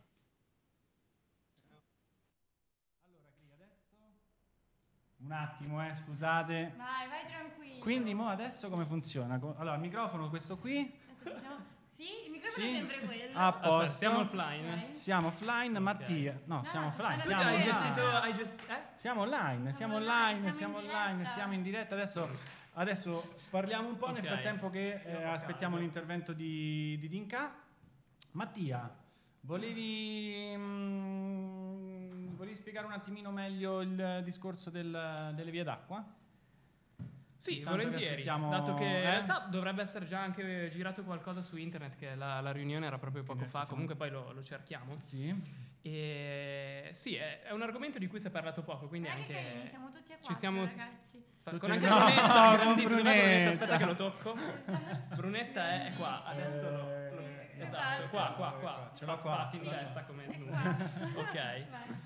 Un attimo, eh, scusate. Vai, vai tranquillo. Quindi, mo adesso come funziona? Allora, il microfono questo qui. Sì, il microfono Sì. è sempre quello. A posto. Aspetta, siamo offline? Ok. Siamo offline, Ok. Mattia. No, No, siamo no, offline. sta Siamo parlando- hai online. gestito, hai gest- eh? Siamo online, siamo Siamo online, online, siamo siamo in online, diretta. siamo in diretta. Adesso, adesso parliamo un po' nel Ok. frattempo che eh, aspettiamo l'intervento di, di Dinka. Mattia, volevi, mm, volevi spiegare un attimino meglio il discorso del- delle vie d'acqua? Sì, Intanto che volentieri, aspettiamo- dato che in eh? realtà dovrebbe essere già anche girato qualcosa su internet, che la, la riunione era proprio poco Adesso fa, siamo- comunque poi lo, lo cerchiamo. Sì. E sì, è, è un argomento di cui si è parlato poco, quindi Guarda che anche... carini, siamo tutti a ci quattro, siamo- ragazzi. fa- Tutti- con anche no, Brunetta, con grandissima Brunetta. Brunetta, aspetta che lo tocco. Brunetta è, è qua, adesso lo... lo- Eh, esatto, qua, qua, qua. Ce l'ho Pat- qua. pat in testa come Snoopy. Ok. Vai.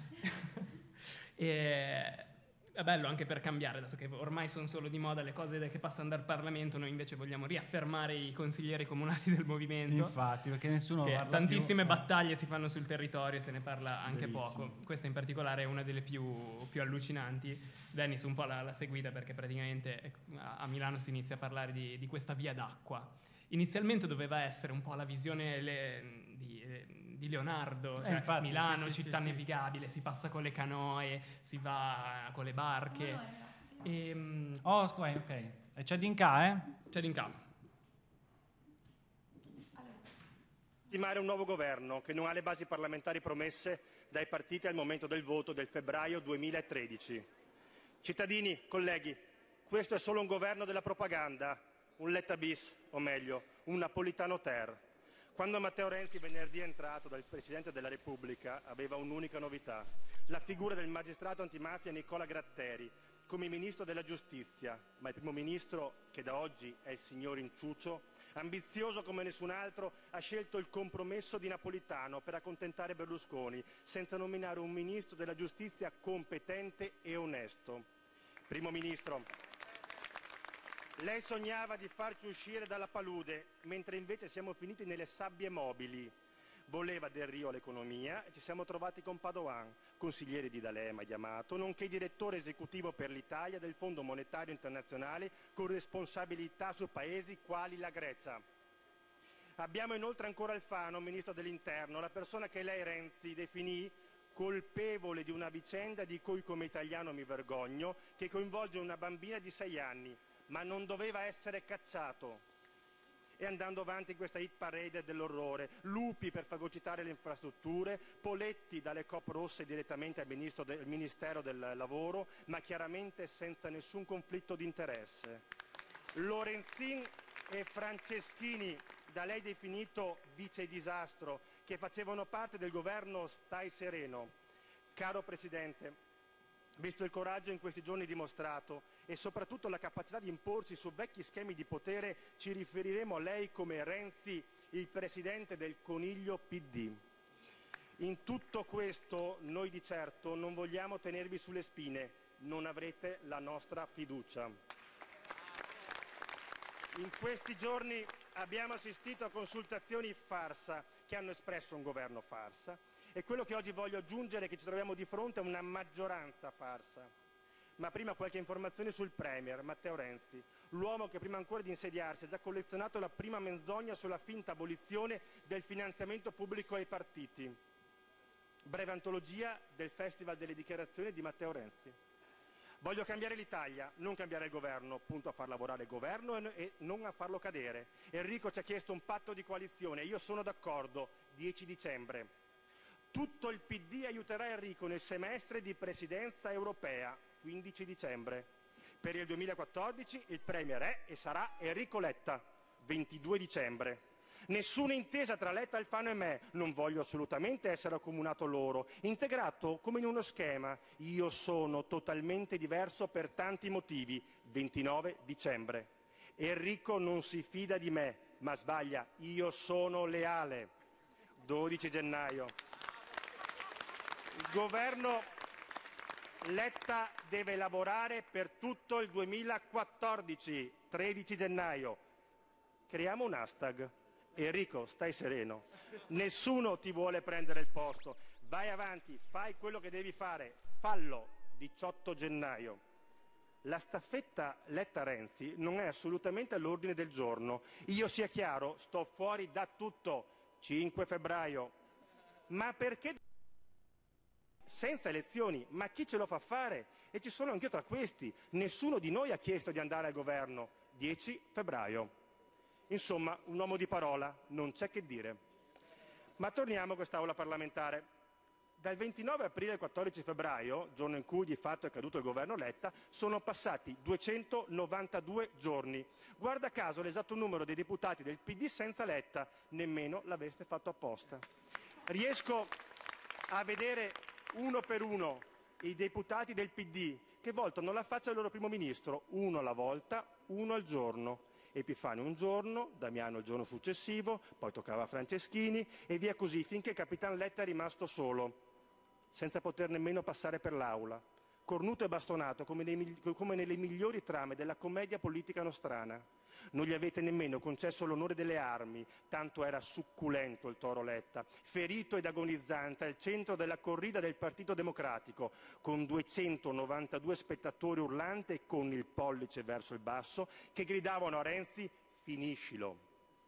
E è bello anche per cambiare, dato che ormai sono solo di moda le cose che passano dal Parlamento, noi invece vogliamo riaffermare i consiglieri comunali del movimento. Infatti, perché nessuno Che parla tantissime più. battaglie si fanno sul territorio e se ne parla anche Verissimo. poco. Questa in particolare è una delle più, più allucinanti. Dennis un po' l'ha, l'ha seguita perché praticamente eh, a a Milano si inizia a parlare di, di questa via d'acqua. Inizialmente doveva essere un po' la visione le- di, di Leonardo, Eh, cioè infatti, Milano, sì, sì, città sì, sì. navigabile, si passa con le canoe, si va con le barche. Siamo noi, ragazzi. E, mm, Oh, scusa, ok. E c'è Dinka, eh? c'è l'incamo. Stimare un nuovo governo che non ha le basi parlamentari promesse dai partiti al momento del voto del febbraio duemilatredici. Cittadini, colleghi, questo è solo un governo della propaganda, un Letta bis, o meglio, un Napolitano ter. Quando Matteo Renzi venerdì è entrato dal Presidente della Repubblica aveva un'unica novità, la figura del magistrato antimafia Nicola Gratteri come Ministro della Giustizia, ma il primo Ministro, che da oggi è il signor Inciucio, ambizioso come nessun altro, ha scelto il compromesso di Napolitano per accontentare Berlusconi, senza nominare un Ministro della Giustizia competente e onesto. Primo Ministro, lei sognava di farci uscire dalla palude, mentre invece siamo finiti nelle sabbie mobili. Voleva Del Rio l'economia e ci siamo trovati con Padoan, consigliere di D'Alema e di Amato, nonché direttore esecutivo per l'Italia del Fondo Monetario Internazionale con responsabilità su paesi quali la Grecia. Abbiamo inoltre ancora Alfano, Ministro dell'Interno, la persona che lei, Renzi, definì colpevole di una vicenda di cui come italiano mi vergogno, che coinvolge una bambina di sei anni. ma non doveva essere cacciato. E andando avanti in questa hit parade dell'orrore, lupi per fagocitare le infrastrutture, Poletti dalle coop rosse direttamente al, ministro de- al Ministero del Lavoro, ma chiaramente senza nessun conflitto di interesse. Lorenzin e Franceschini, da lei definito vice disastro, che facevano parte del governo Stai Sereno. Caro Presidente, visto il coraggio in questi giorni dimostrato e soprattutto la capacità di imporsi su vecchi schemi di potere, ci riferiremo a lei come Renzi, il Presidente del Coniglio P D. In tutto questo noi di certo non vogliamo tenervi sulle spine, non avrete la nostra fiducia. In questi giorni abbiamo assistito a consultazioni farsa che hanno espresso un governo farsa, e quello che oggi voglio aggiungere è che ci troviamo di fronte a una maggioranza farsa. Ma prima qualche informazione sul Premier Matteo Renzi, l'uomo che prima ancora di insediarsi ha già collezionato la prima menzogna sulla finta abolizione del finanziamento pubblico ai partiti. Breve antologia del Festival delle Dichiarazioni di Matteo Renzi. Voglio cambiare l'Italia, non cambiare il governo, punto a far lavorare il governo e non a farlo cadere. Enrico ci ha chiesto un patto di coalizione, io sono d'accordo, dieci dicembre. Tutto il P D aiuterà Enrico nel semestre di presidenza europea, quindici dicembre. Per il duemilaquattordici il Premier è e sarà Enrico Letta, ventidue dicembre. Nessuna intesa tra Letta, Alfano e me, non voglio assolutamente essere accomunato loro, integrato come in uno schema. Io sono totalmente diverso per tanti motivi, ventinove dicembre. Enrico non si fida di me, ma sbaglia, io sono leale, dodici gennaio. Il governo Letta deve lavorare per tutto il duemilaquattordici, tredici gennaio. Creiamo un hashtag. Enrico, stai sereno. Nessuno ti vuole prendere il posto. Vai avanti, fai quello che devi fare. Fallo, diciotto gennaio. La staffetta Letta-Renzi non è assolutamente all'ordine del giorno. Io, sia chiaro, sto fuori da tutto. cinque febbraio. Ma perché? Senza elezioni, ma chi ce lo fa fare? E ci sono anch'io tra questi. Nessuno di noi ha chiesto di andare al governo. dieci febbraio. Insomma, un uomo di parola, non c'è che dire. Ma torniamo a quest'aula parlamentare. Dal ventinove aprile al quattordici febbraio, giorno in cui di fatto è caduto il governo Letta, sono passati duecentonovantadue giorni. Guarda caso l'esatto numero dei deputati del P D senza Letta, nemmeno l'aveste fatto apposta. Riesco a vedere uno per uno i deputati del P D che voltano la faccia del loro primo ministro, uno alla volta, uno al giorno. Epifani un giorno, Damiano il giorno successivo, poi toccava a Franceschini e via così, finché Capitan Letta è rimasto solo, senza poter nemmeno passare per l'aula, cornuto e bastonato come, nei, come nelle migliori trame della commedia politica nostrana. Non gli avete nemmeno concesso l'onore delle armi, tanto era succulento il toro Letta, ferito ed agonizzante al centro della corrida del Partito Democratico, con duecentonovantadue spettatori urlanti e con il pollice verso il basso, che gridavano a Renzi «finiscilo».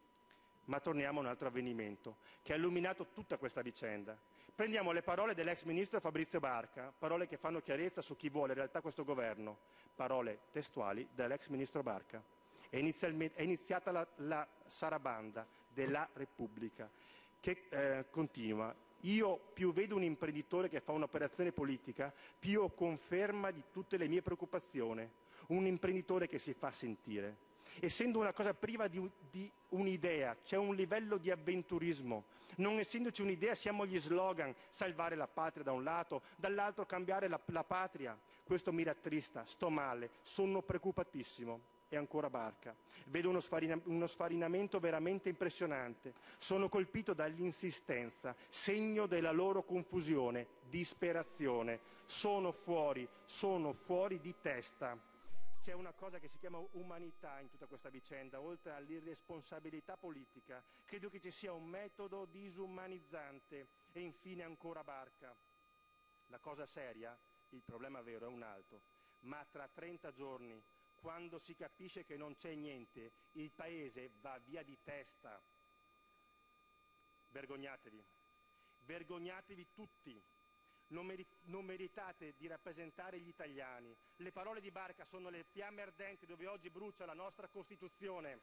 Ma torniamo a un altro avvenimento, che ha illuminato tutta questa vicenda. Prendiamo le parole dell'ex ministro Fabrizio Barca, parole che fanno chiarezza su chi vuole in realtà questo governo, parole testuali dell'ex ministro Barca. È, è iniziata la, la sarabanda della Repubblica, che eh, continua. Io più vedo un imprenditore che fa un'operazione politica, più ho conferma di tutte le mie preoccupazioni. Un imprenditore che si fa sentire. Essendo una cosa priva di, di un'idea, c'è un livello di avventurismo. Non essendoci un'idea siamo gli slogan, salvare la patria da un lato, dall'altro cambiare la, la patria. Questo mi rattrista, sto male, sono preoccupatissimo. E ancora Barca. Vedo uno, sfarina, uno sfarinamento veramente impressionante. Sono colpito dall'insistenza, segno della loro confusione, disperazione. Sono fuori, sono fuori di testa. C'è una cosa che si chiama umanità in tutta questa vicenda, oltre all'irresponsabilità politica. Credo che ci sia un metodo disumanizzante. E infine ancora Barca. La cosa seria, il problema vero è un altro. Ma tra trenta giorni, quando si capisce che non c'è niente, il Paese va via di testa. Vergognatevi. Vergognatevi tutti. Non, meri- non meritate di rappresentare gli italiani. Le parole di Barca sono le fiamme ardenti dove oggi brucia la nostra Costituzione.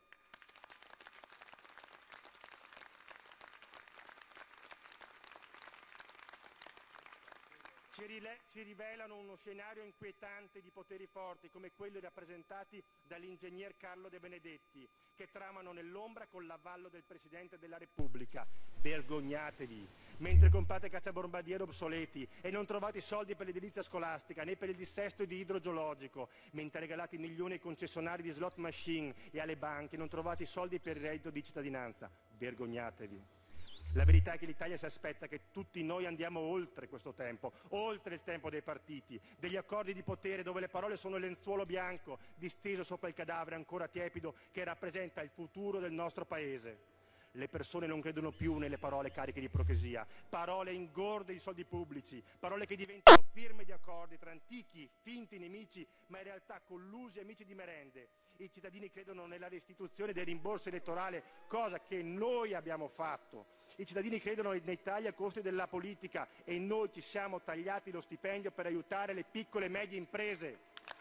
Ci, rile- ci rivelano uno scenario inquietante di poteri forti come quelli rappresentati dall'ingegner Carlo De Benedetti, che tramano nell'ombra con l'avallo del Presidente della Repubblica. Vergognatevi! Mentre comprate cacciabombardieri obsoleti e non trovate i soldi per l'edilizia scolastica né per il dissesto di idrogeologico, mentre regalate milioni ai concessionari di slot machine e alle banche, non trovate i soldi per il reddito di cittadinanza. Vergognatevi! La verità è che l'Italia si aspetta che tutti noi andiamo oltre questo tempo, oltre il tempo dei partiti, degli accordi di potere dove le parole sono il lenzuolo bianco disteso sopra il cadavere ancora tiepido che rappresenta il futuro del nostro Paese. Le persone non credono più nelle parole cariche di ipocrisia, parole ingorde di soldi pubblici, parole che diventano firme di accordi tra antichi, finti nemici, ma in realtà collusi amici di merende. I cittadini credono nella restituzione dei rimborsi elettorali, cosa che noi abbiamo fatto. I cittadini credono nei tagli a costi della politica e noi ci siamo tagliati lo stipendio per aiutare le piccole e medie imprese.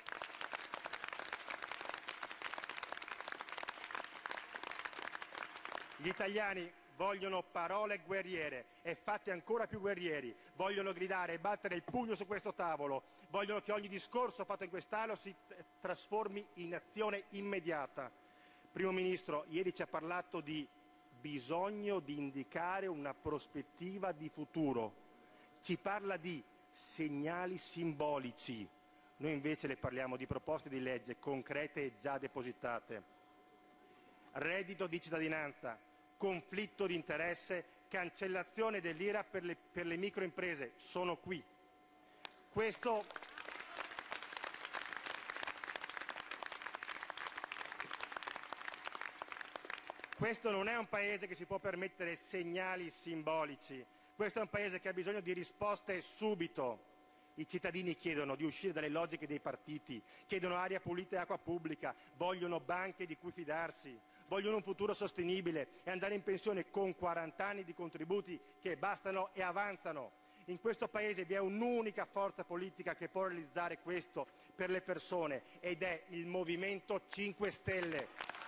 Gli italiani vogliono parole guerriere e fatti ancora più guerrieri, vogliono gridare e battere il pugno su questo tavolo, vogliono che ogni discorso fatto in quest'Aula si trasformi in azione immediata. Primo Ministro, ieri ci ha parlato di bisogno di indicare una prospettiva di futuro, ci parla di segnali simbolici, noi invece le parliamo di proposte di legge concrete e già depositate. Reddito di cittadinanza, conflitto di interesse, cancellazione dell'I R A P per le, per le microimprese, sono qui. Questo Questo non è un paese che si può permettere segnali simbolici, questo è un paese che ha bisogno di risposte subito. I cittadini chiedono di uscire dalle logiche dei partiti, chiedono aria pulita e acqua pubblica, vogliono banche di cui fidarsi, vogliono un futuro sostenibile e andare in pensione con quaranta anni di contributi che bastano e avanzano. In questo Paese vi è un'unica forza politica che può realizzare questo per le persone ed è il Movimento cinque Stelle.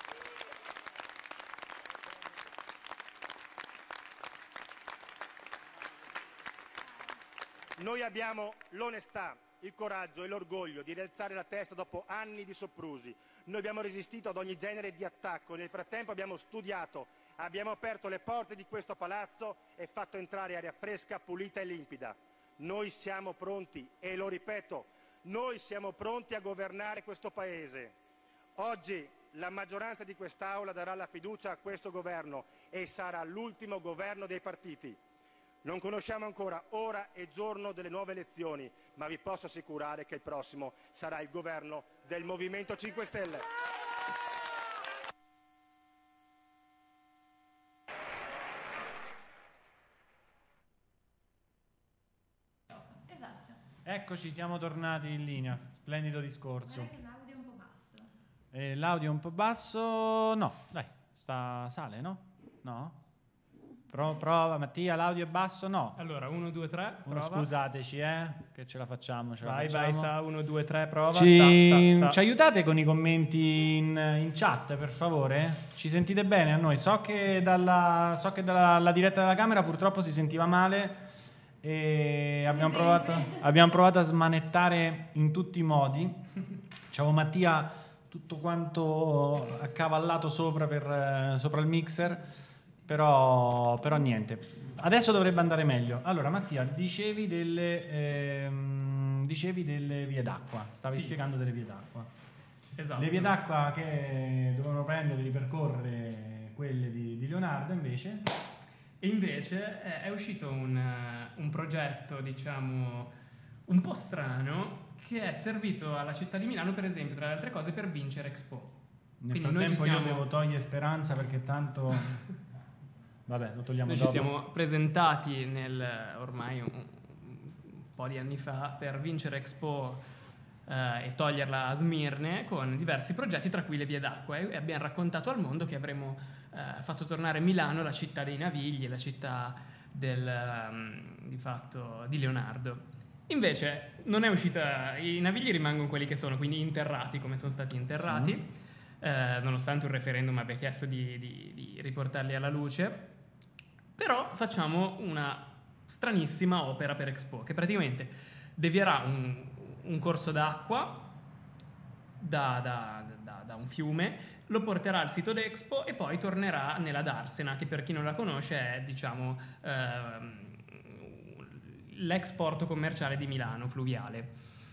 Noi abbiamo l'onestà, il coraggio e l'orgoglio di rialzare la testa dopo anni di soprusi. Noi abbiamo resistito ad ogni genere di attacco, nel frattempo abbiamo studiato, abbiamo aperto le porte di questo palazzo e fatto entrare aria fresca, pulita e limpida. Noi siamo pronti, e lo ripeto, noi siamo pronti a governare questo Paese. Oggi la maggioranza di quest'Aula darà la fiducia a questo governo e sarà l'ultimo governo dei partiti. Non conosciamo ancora ora e giorno delle nuove elezioni, ma vi posso assicurare che il prossimo sarà il governo del Movimento cinque Stelle. Esatto. Eccoci, siamo tornati in linea. Splendido discorso. Guarda che l'audio è un po' basso. Eh, l'audio è un po' basso? No, dai, sta sale, no? No? Pro, prova, Mattia, l'audio è basso? No. Allora, uno, due, tre, Uno, prova. scusateci, eh, che ce la facciamo. Ce Vai, la vai, facciamo. sa, uno, due, tre, prova. Ci, Sa, sa, sa. ci aiutate con i commenti in, in chat, per favore? Ci sentite bene a noi? So che dalla, so che dalla la diretta della camera purtroppo si sentiva male e abbiamo provato, abbiamo provato a smanettare in tutti i modi. C'avevo Mattia tutto quanto accavallato sopra, per, eh, sopra il mixer. Però, però niente, adesso dovrebbe andare meglio. Allora Mattia, dicevi delle, ehm, dicevi delle vie d'acqua, stavi Sì. spiegando delle vie d'acqua. Esatto. Le vie d'acqua che dovevano prendere, ripercorrere quelle di, di Leonardo invece. E invece è, è uscito un, uh, un progetto, diciamo, un po' strano, che è servito alla città di Milano, per esempio, tra le altre cose, per vincere Expo. Nel Quindi noi ci frattempo siamo- io devo togliere speranza perché tanto... Vabbè, lo togliamo Noi dopo. ci siamo presentati nel, ormai un, un po' di anni fa per vincere Expo eh, e toglierla a Smirne con diversi progetti, tra cui le vie d'acqua, e abbiamo raccontato al mondo che avremmo eh, fatto tornare Milano la città dei navigli, la città del, um, di fatto di Leonardo. Invece non è uscita, i Navigli rimangono quelli che sono, quindi interrati come sono stati interrati, sì. eh, nonostante un referendum abbia chiesto di, di, di riportarli alla luce. Però facciamo una stranissima opera per Expo, che praticamente devierà un, un corso d'acqua da, da, da, da un fiume, lo porterà al sito d'Expo e poi tornerà nella Darsena, che per chi non la conosce è, diciamo, ehm, l'ex porto commerciale di Milano, fluviale.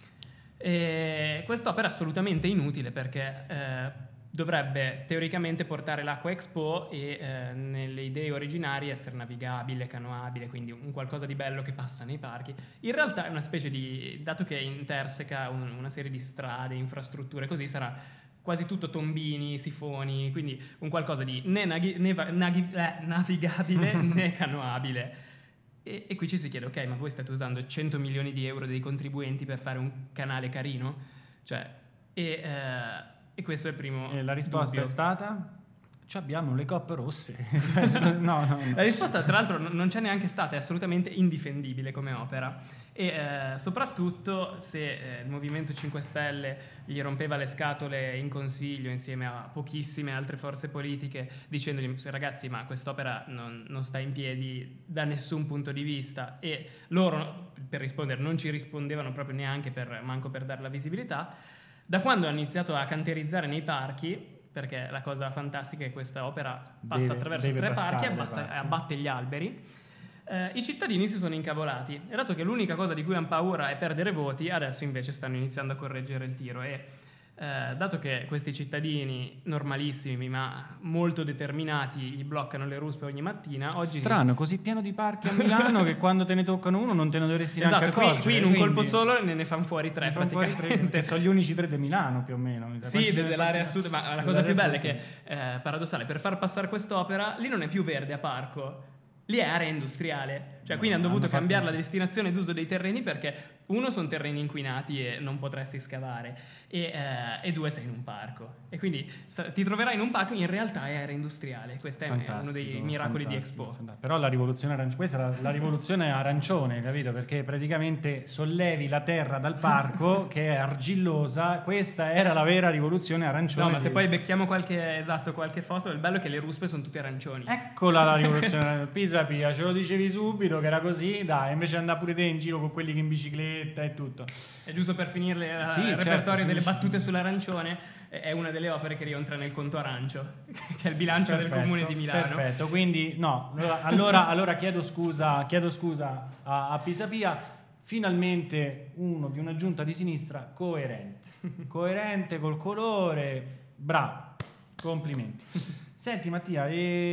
E quest'opera è assolutamente inutile perché eh, dovrebbe teoricamente portare l'acqua Expo e eh, nelle idee originari essere navigabile, canoabile, quindi un qualcosa di bello che passa nei parchi. In realtà è una specie di, dato che interseca un, una serie di strade, infrastrutture, così sarà quasi tutto tombini, sifoni, quindi un qualcosa di né, naghi, né naghi, eh, navigabile né canoabile. E, e qui ci si chiede, ok, ma voi state usando cento milioni di euro dei contribuenti per fare un canale carino? Cioè, e, eh, e questo è il primo E la risposta dubbio. è stata? Ci abbiamo le coppe rosse. no, no, no. La risposta, tra l'altro, non c'è neanche stata, è assolutamente indifendibile come opera. E eh, soprattutto se eh, il Movimento cinque Stelle gli rompeva le scatole in consiglio insieme a pochissime altre forze politiche, dicendogli, ragazzi, ma quest'opera non, non sta in piedi da nessun punto di vista, e loro, per rispondere, non ci rispondevano proprio neanche per, manco per dare la visibilità. Da quando hanno iniziato a canterizzare nei parchi, perché la cosa fantastica è che questa opera passa Deve- attraverso deve tre passare parchi e dai abbassa- parchi. abbatte gli alberi, eh, i cittadini si sono incavolati. E dato che l'unica cosa di cui hanno paura è perdere voti, adesso invece stanno iniziando a correggere il tiro. E eh, dato che questi cittadini normalissimi ma molto determinati gli bloccano le ruspe ogni mattina, oggi... Strano, così pieno di parchi a Milano che quando te ne toccano uno non te ne dovresti neanche Esatto, qui, accorgere. qui in un quindi- colpo solo ne, ne fanno fuori tre ne fanno fuori tre, praticamente. che sono gli unici tre di Milano più o meno. mi sa. Sì, Quanti ce de- ne- dell'area quanti- sud, ma la cosa dell'area più bella è sud? che, eh, paradossale, per far passare quest'opera, lì non è più verde a parco, lì è area industriale. Cioè, No, quindi hanno dovuto hanno fatto- cambiare la destinazione d'uso dei terreni perché, uno, sono terreni inquinati e non potresti scavare, e, eh, e due, sei in un parco. E quindi sa- ti troverai in un parco, in realtà è area industriale. Questo è uno dei Fantastico, miracoli di fantastico, Expo. fantastico. Però la rivoluzione arancione, questa è la, la rivoluzione arancione, capito? Perché praticamente sollevi la terra dal parco che è argillosa. Questa era la vera rivoluzione arancione. No, ma se di- poi becchiamo qualche, esatto, qualche foto, il bello è che le ruspe sono tutte arancioni. Eccola la rivoluzione arancione. Pisa Pia, ce lo dicevi subito che era così, dai, invece andare pure te in giro con quelli che in bicicletta e tutto. È giusto per finire il Sì, certo, repertorio delle finisci. battute sull'arancione, è è una delle opere che rientra nel conto arancio, che è il bilancio del comune di Milano. Perfetto, quindi no, allora, allora, allora chiedo scusa, chiedo scusa a, a Pisapia, finalmente uno di una giunta di sinistra coerente, coerente col colore, bravo, complimenti. Senti Mattia,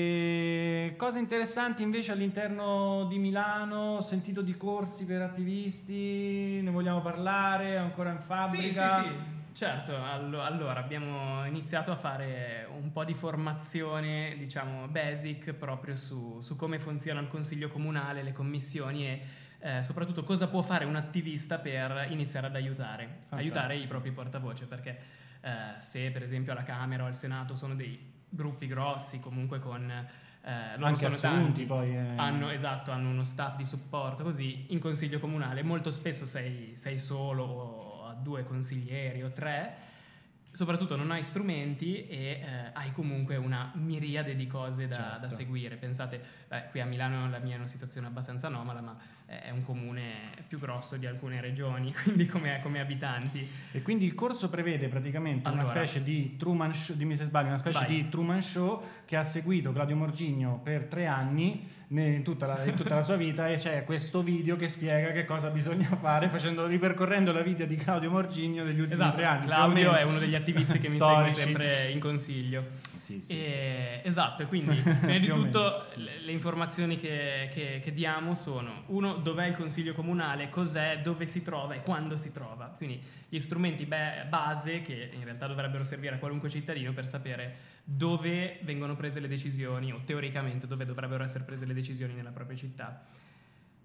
e cose interessanti invece all'interno di Milano, ho sentito di corsi per attivisti, ne vogliamo parlare, ancora in Sì, fabbrica? sì, sì, certo. Allo- Allora, abbiamo iniziato a fare un po' di formazione, diciamo, basic, proprio su, su come funziona il consiglio comunale, le commissioni e eh, soprattutto cosa può fare un attivista per iniziare ad aiutare, Fantastico. aiutare i propri portavoce, perché eh, se per esempio alla Camera o al Senato sono dei gruppi grossi, comunque con... Eh, loro Anche sono assunti tanti, poi, eh. hanno, esatto, hanno uno staff di supporto, così in consiglio comunale molto spesso sei, sei solo o a due consiglieri o tre, soprattutto non hai strumenti e eh, hai comunque una miriade di cose da, Certo. da seguire. Pensate, eh, qui a Milano la mia è una situazione abbastanza anomala, ma è un comune più grosso di alcune regioni, quindi come, come abitanti. E quindi il corso prevede praticamente una Allora. specie di Truman Show, dimmi se sbaglio, una specie Vai. di Truman Show che ha seguito Claudio Morgigno per tre anni ne- in tutta, la, in tutta la sua vita, e c'è questo video che spiega che cosa bisogna fare facendo, ripercorrendo la vita di Claudio Morgigno degli ultimi Esatto, tre anni. più o Claudio meno. è uno degli attivisti che mi segue Storici. sempre in consiglio. Sì, sì, E- sì. Esatto, e quindi prima di Più o tutto le, le informazioni che, che- che diamo sono: uno, dov'è il consiglio comunale, cos'è, dove si trova e quando si trova, quindi gli strumenti be- base che in realtà dovrebbero servire a qualunque cittadino per sapere dove vengono prese le decisioni, o teoricamente dove dovrebbero essere prese le decisioni nella propria città.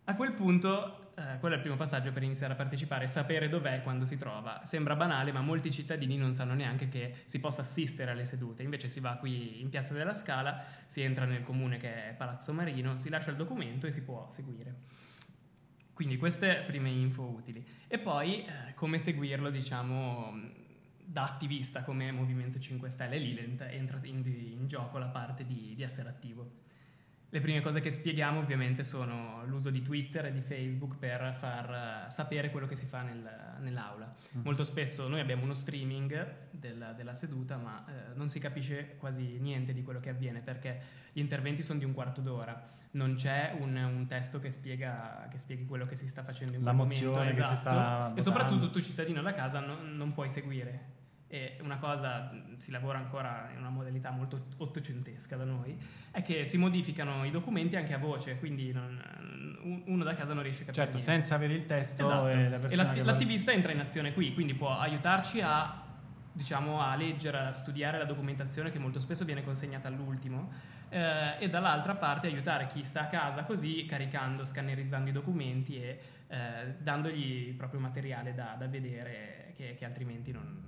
A quel punto, eh, quello è il primo passaggio per iniziare a partecipare, sapere dov'è quando si trova. Sembra banale, ma molti cittadini non sanno neanche che si possa assistere alle sedute. Invece si va qui in Piazza della Scala, si entra nel comune che è Palazzo Marino, si lascia il documento e si può seguire. Quindi queste prime info utili. E poi eh, come seguirlo, diciamo, da attivista come Movimento cinque Stelle. Lì entra in, in gioco la parte di, di essere attivo. Le prime cose che spieghiamo ovviamente sono l'uso di Twitter e di Facebook per far uh, sapere quello che si fa nel, nell'aula. Mm. Molto spesso noi abbiamo uno streaming del, della seduta, ma uh, non si capisce quasi niente di quello che avviene perché gli interventi sono di un quarto d'ora. Non c'è un, un testo che spiega che spieghi quello che si sta facendo in la quel mozione momento. che Esatto. si sta e soprattutto tu cittadino da casa no, non puoi seguire. E una cosa, si lavora ancora in una modalità molto ottocentesca da noi, è che si modificano i documenti anche a voce, quindi non, uno da casa non riesce a capire certo, niente. senza avere il testo. Esatto. E, la e l'atti- che l'attivista entra in azione qui, quindi può aiutarci a, diciamo, a leggere, a studiare la documentazione che molto spesso viene consegnata all'ultimo eh, e dall'altra parte aiutare chi sta a casa così, caricando, scannerizzando i documenti e eh, dandogli proprio materiale da, da vedere che, che altrimenti non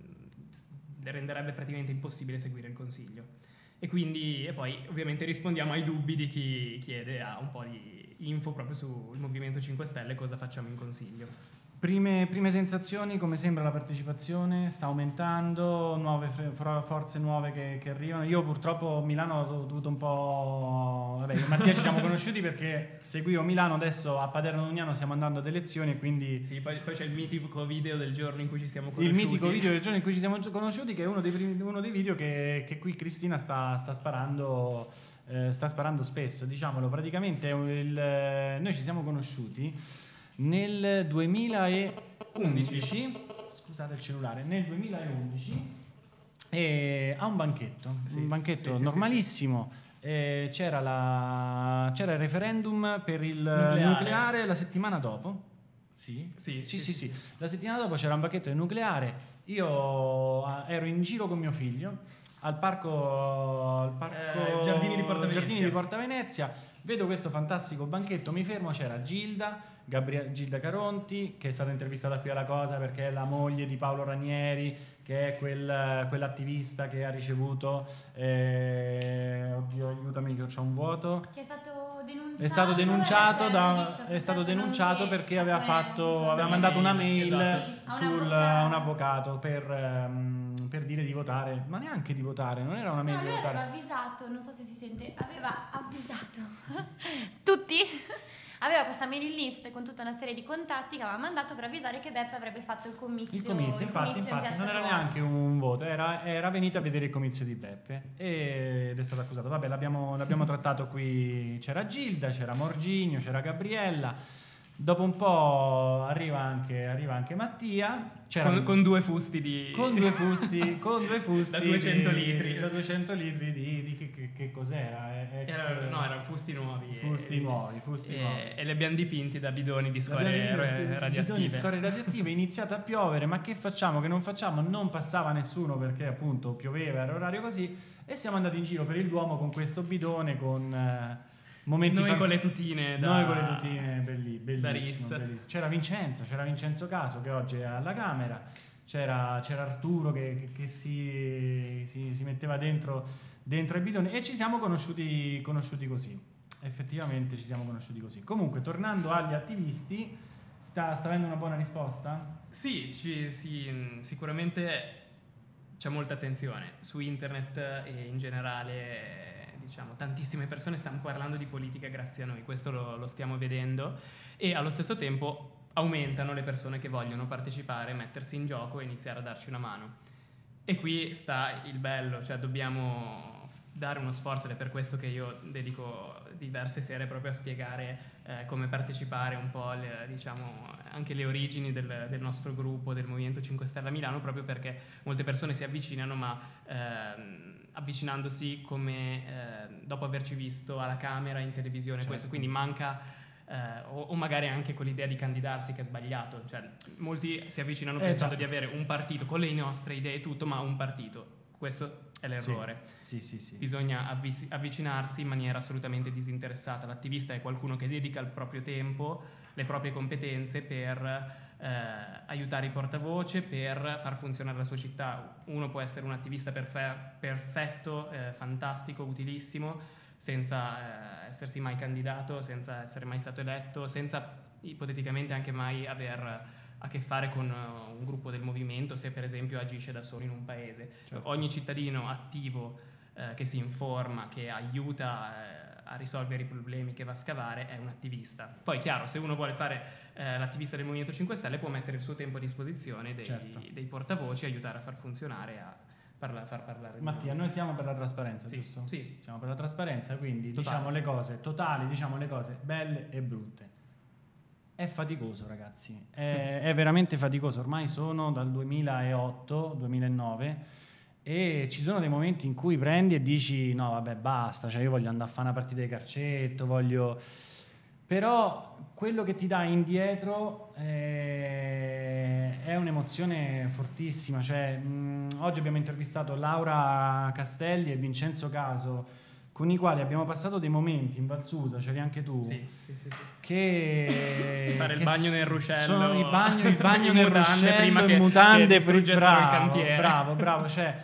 renderebbe praticamente impossibile seguire il consiglio. E quindi e poi ovviamente rispondiamo ai dubbi di chi chiede a un po' di info proprio sul Movimento cinque Stelle, cosa facciamo in consiglio. Prime, prime sensazioni, come sembra la partecipazione? Sta aumentando, nuove fre- forze nuove che, che arrivano. Io purtroppo Milano ho dovuto un po'... Vabbè, io e Mattia ci siamo conosciuti perché seguivo Milano, adesso a Paderno Dugnano stiamo andando ad elezioni e quindi... Sì, poi, poi c'è il mitico video del giorno in cui ci siamo conosciuti. Il mitico video del giorno in cui ci siamo conosciuti, che è uno dei, primi, uno dei video che, che qui Cristina sta, sta sparando... Eh, sta sparando spesso, diciamolo. Praticamente il, noi ci siamo conosciuti nel duemilaundici, scusate il cellulare, nel duemilaundici e a un banchetto, sì, un banchetto sì, sì, normalissimo. Sì, sì. Eh, c'era, la, c'era il referendum per il nucleare, nucleare la settimana dopo. Sì? Sì, Sì, sì, sì, sì, sì. La settimana dopo c'era un banchetto del nucleare. Io ero in giro con mio figlio al parco, al parco eh, Giardini di Porta Venezia. Giardini di Porta Venezia. Vedo questo fantastico banchetto, mi fermo, c'era Gilda, Gabrie- Gilda Caronti, che è stata intervistata qui alla Cosa perché è la moglie di Paolo Ranieri, che è quel, quell'attivista che ha ricevuto, eh, oddio aiutami che c'ho un vuoto, Che è stato denunciato. è stato denunciato, da, giudizio, è stato processo denunciato nonché perché aveva come fatto, un- aveva mandato una mail, mail esatto. Sì, a un sul, avvocato. a un avvocato per, ehm, per dire di votare, ma neanche di votare, non era una mail No, di lui aveva votare. avvisato, non so se si sente, aveva avvisato tutti. Aveva questa mailing list con tutta una serie di contatti che aveva mandato per avvisare che Beppe avrebbe fatto il comizio. Il comizio, il infatti, comizio in infatti Piazza non era Duomo. neanche un voto, era, era venuta a vedere il comizio di Beppe ed è stato accusato. Vabbè, l'abbiamo, l'abbiamo trattato qui, c'era Gilda, c'era Morginio, c'era Gabriella. Dopo un po' arriva anche, arriva anche Mattia. C'era Con, un- con due fusti di... con due fusti, con due fusti Da duecento di- litri. da duecento litri di, di che, che, che cos'era? Ex- Era- no, erano fusti nuovi. Fusti e, nuovi, fusti nuovi. e, e li abbiamo dipinti da bidoni di L'abbiamo scorie detto, ra- sti- bidoni radioattive. di scorie radioattive, è iniziato a piovere, ma che facciamo? Che non facciamo? Non passava nessuno perché appunto pioveva, era orario così, e siamo andati in giro per il Duomo con questo bidone, con eh, momenti Noi fan- con le tutine da... Noi con le tutine, belli, da bellissimo, Ris. bellissimo. C'era Vincenzo, c'era Vincenzo Caso che oggi è alla Camera, c'era, c'era Arturo che, che, che si, si, si metteva dentro, dentro i bidoni e ci siamo conosciuti, conosciuti così. Effettivamente ci siamo conosciuti così. Comunque, tornando agli attivisti, sta, sta avendo una buona risposta? Sì, ci- sì, sicuramente c'è molta attenzione su internet e in generale, diciamo, tantissime persone stanno parlando di politica grazie a noi, questo lo, lo stiamo vedendo, e allo stesso tempo aumentano le persone che vogliono partecipare, mettersi in gioco e iniziare a darci una mano. E qui sta il bello, cioè dobbiamo dare uno sforzo ed è per questo che io dedico diverse sere proprio a spiegare eh, come partecipare, un po' le, diciamo anche le origini del, del nostro gruppo, del Movimento cinque Stelle a Milano, proprio perché molte persone si avvicinano, ma ehm, avvicinandosi come eh, dopo averci visto alla Camera, in televisione, Certo. questo, quindi manca eh, o, o magari anche con l'idea di candidarsi, che è sbagliato, cioè molti si avvicinano Eh, pensando già. di avere un partito con le nostre idee e tutto, ma un partito. Questo è l'errore. Sì, sì, sì, sì. Bisogna avvic- avvicinarsi in maniera assolutamente disinteressata. L'attivista è qualcuno che dedica il proprio tempo, le proprie competenze per eh, aiutare i portavoce, per far funzionare la sua città. Uno può essere un attivista perfe- perfetto, eh, fantastico, utilissimo, senza eh, essersi mai candidato, senza essere mai stato eletto, senza ipoteticamente anche mai aver a che fare con uh, un gruppo del movimento, se per esempio agisce da solo in un paese. Certo. Ogni cittadino attivo eh, che si informa, che aiuta eh, a risolvere i problemi che va a scavare è un attivista. Poi chiaro, se uno vuole fare eh, l'attivista del Movimento cinque Stelle può mettere il suo tempo a disposizione dei, Certo. dei portavoci, aiutare a far funzionare, a parla- far parlare. Mattia, noi siamo per la trasparenza, Sì, giusto? sì. Siamo per la trasparenza, quindi Totale. diciamo le cose totali, diciamo le cose belle e brutte. È faticoso, ragazzi, è, è veramente faticoso. Ormai sono dal duemilaotto duemilanove e ci sono dei momenti in cui prendi e dici no vabbè basta, cioè io voglio andare a fare una partita di calcetto, voglio... però quello che ti dà indietro è, è un'emozione fortissima. Cioè, mh, oggi abbiamo intervistato Laura Castelli e Vincenzo Caso, con i quali abbiamo passato dei momenti in Valsusa, c'eri anche tu, Sì, sì, sì, sì. che Fare il che bagno nel ruscello, sono il bagno, il bagno in nel mutande ruscello, prima in che- mutande, che distruggessero bravo, il cantiere. bravo, bravo, cioè,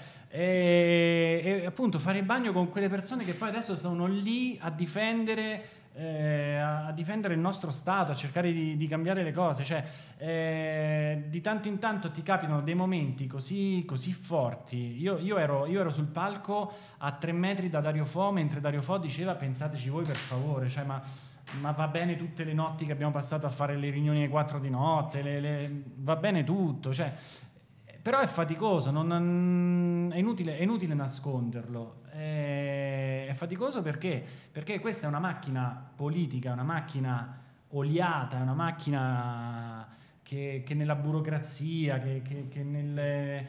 e, e appunto fare il bagno con quelle persone che poi adesso sono lì a difendere eh, a difendere il nostro Stato, a cercare di, di cambiare le cose. Cioè, eh, di tanto in tanto ti capitano dei momenti così, così forti. Io, io, ero, io ero sul palco a tre metri da Dario Fo, mentre Dario Fo diceva pensateci voi per favore, cioè, ma, ma va bene tutte le notti che abbiamo passato a fare le riunioni alle quattro di notte, le, le, va bene tutto, cioè, però è faticoso, non, è, inutile, è inutile nasconderlo. È, è faticoso perché? Perché questa è una macchina politica, una macchina oliata, è una macchina che, che nella burocrazia, che, che, che nelle,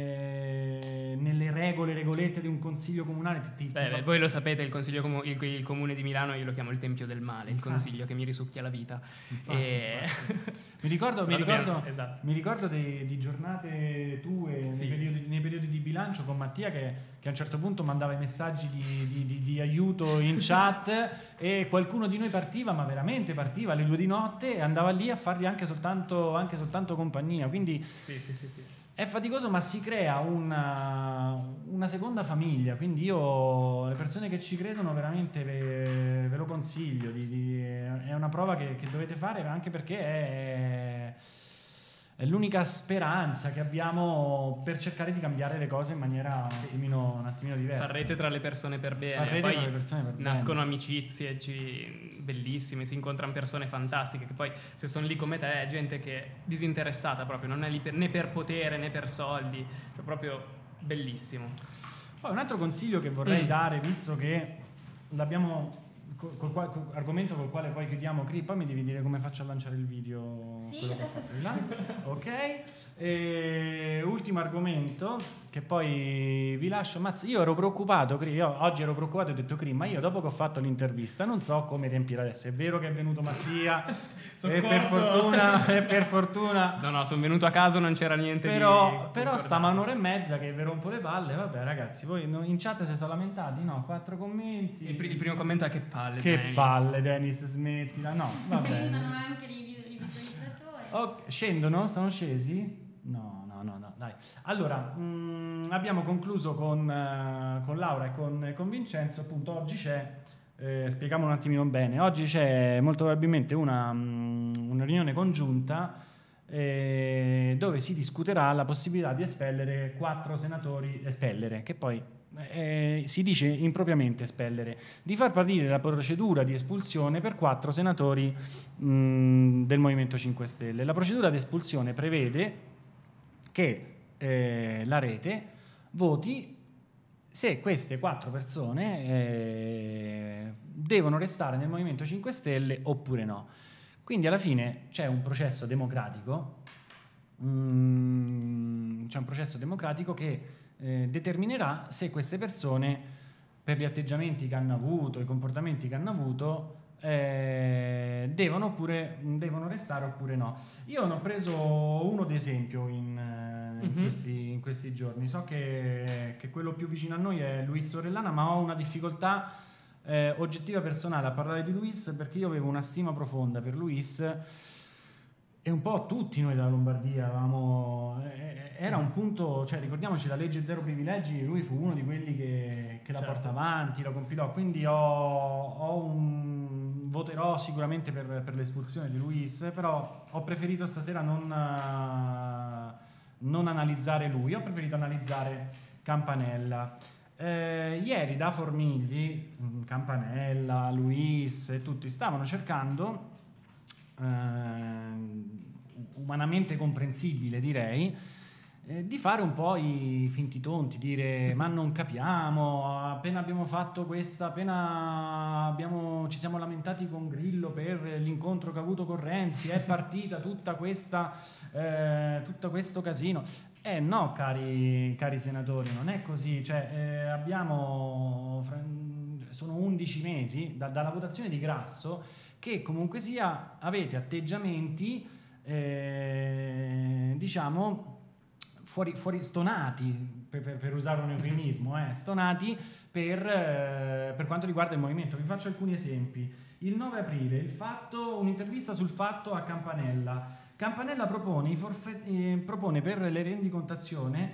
eh, nelle regole, regolette di un consiglio comunale ti, ti Beh, fa... voi lo sapete, il, consiglio comu- il, il comune di Milano io lo chiamo il tempio del male, il Infatti. consiglio che mi risucchia la vita. Infatti, E- infatti. Mi ricordo, mi Però dobbiamo- ricordo, esatto. mi ricordo dei, di giornate tue Sì. nei, periodi, nei periodi di bilancio con Mattia che, che a un certo punto mandava i messaggi di, di- di- di aiuto in chat e qualcuno di noi partiva, ma veramente partiva alle due di notte e andava lì a fargli anche soltanto, anche soltanto compagnia. Quindi Sì, sì, sì, sì. è faticoso, ma si crea una, una seconda famiglia. Quindi io, le persone che ci credono, veramente ve, ve lo consiglio. Di, di- è una prova che, che dovete fare, anche perché è, è l'unica speranza che abbiamo per cercare di cambiare le cose in maniera un attimino, un attimino diversa. Far rete tra le persone per bene, Far rete poi tra le persone per bene. nascono amicizie ci- bellissime, si incontrano persone fantastiche che poi se sono lì come te è gente che è disinteressata proprio, non è lì per- né per potere né per soldi, cioè proprio bellissimo. Poi un altro consiglio che vorrei Mm. dare, visto che l'abbiamo col, col, qual- col- argomento col quale poi chiudiamo, Cri, poi mi devi dire come faccio a lanciare il video. Sì, quello che ho adesso- fatto di là. Ok. E ultimo argomento che poi vi lascio. Mazza, io ero preoccupato, Cri, io oggi ero preoccupato e ho detto Cri, ma io dopo che ho fatto l'intervista non so come riempire adesso. È vero che è venuto Mattia e per Soccorso. fortuna, e per fortuna No, no, sono venuto a caso, non c'era niente però, di però concordato. sta a un'ora e mezza che vi rompo le palle. Vabbè ragazzi, voi no- in chat si sono lamentati, no? Quattro commenti. Il, pri- il primo commento è che palle. Che Dennis. palle Dennis, smettila. No, va Prendono bene. anche i vid- i visualizzatori. Ok, scendono? Sono scesi? No, no, no, no, dai. Allora, mh, abbiamo concluso con, eh, con Laura e con, con Vincenzo. Appunto, oggi c'è, eh, spieghiamo un attimino bene, oggi c'è molto probabilmente una, mh, una riunione congiunta eh, dove si discuterà la possibilità di espellere quattro senatori, espellere, che poi eh, si dice impropriamente espellere, di far partire la procedura di espulsione per quattro senatori mh, del Movimento cinque Stelle. La procedura di espulsione prevede che eh, la rete voti se queste quattro persone eh, devono restare nel Movimento cinque Stelle oppure no. Quindi alla fine c'è un processo democratico, mm, c'è un processo democratico che eh, determinerà se queste persone, per gli atteggiamenti che hanno avuto, i comportamenti che hanno avuto, eh, devono, oppure, devono restare oppure no. Io ne ho preso uno d'esempio in, uh-huh. in, questi, in questi giorni. So che, che quello più vicino a noi è Luis Orellana, ma ho una difficoltà eh, oggettiva personale a parlare di Luis, perché io avevo una stima profonda per Luis. E un po' tutti noi della Lombardia avevamo, era un punto, cioè ricordiamoci la legge zero privilegi, lui fu uno di quelli che, che la certo. porta avanti, la compilò, quindi ho, ho un, voterò sicuramente per, per l'espulsione di Luis, però ho preferito stasera non, non analizzare lui, ho preferito analizzare Campanella. Eh, ieri da Formigli, Campanella, Luis e tutti stavano cercando, Uh, umanamente comprensibile direi, eh, di fare un po' i finti tonti, dire ma non capiamo, appena abbiamo fatto questa, appena abbiamo, ci siamo lamentati con Grillo per l'incontro che ha avuto con Renzi, è partita tutta questa eh, tutto questo casino. Eh no, cari, cari senatori, non è così, cioè eh, abbiamo sono undici mesi da, dalla votazione di Grasso, che comunque sia avete atteggiamenti eh, diciamo fuori, fuori stonati, per, per, per usare un eufemismo, eh, stonati per, eh, per quanto riguarda il movimento. Vi faccio alcuni esempi. Il nove aprile, il fatto, un'intervista sul Fatto a Campanella. Campanella propone, i forfè, eh, propone per le rendicontazione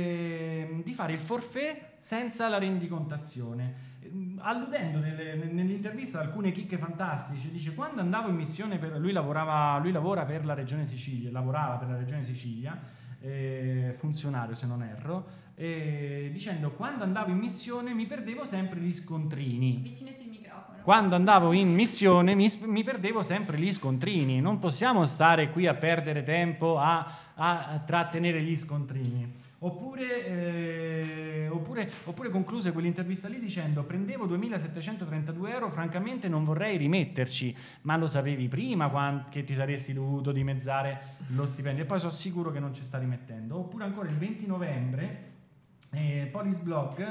eh, di fare il forfait senza la rendicontazione. Alludendo nelle, nell'intervista ad alcune chicche fantastiche, dice: quando andavo in missione per lui lavorava lui lavora per la regione Sicilia, lavorava per la regione Sicilia, eh, funzionario se non erro, eh, dicendo: quando andavo in missione mi perdevo sempre gli scontrini. Avvicinati il microfono. Quando andavo in missione mi, mi perdevo sempre gli scontrini. Non possiamo stare qui a perdere tempo a, a trattenere gli scontrini. Oppure, eh, oppure, oppure concluse quell'intervista lì dicendo: prendevo duemilasettecentotrentadue euro, francamente non vorrei rimetterci, ma lo sapevi prima quant- che ti saresti dovuto dimezzare lo stipendio, e poi sono sicuro che non ci sta rimettendo. Oppure ancora il venti novembre eh, Polisblog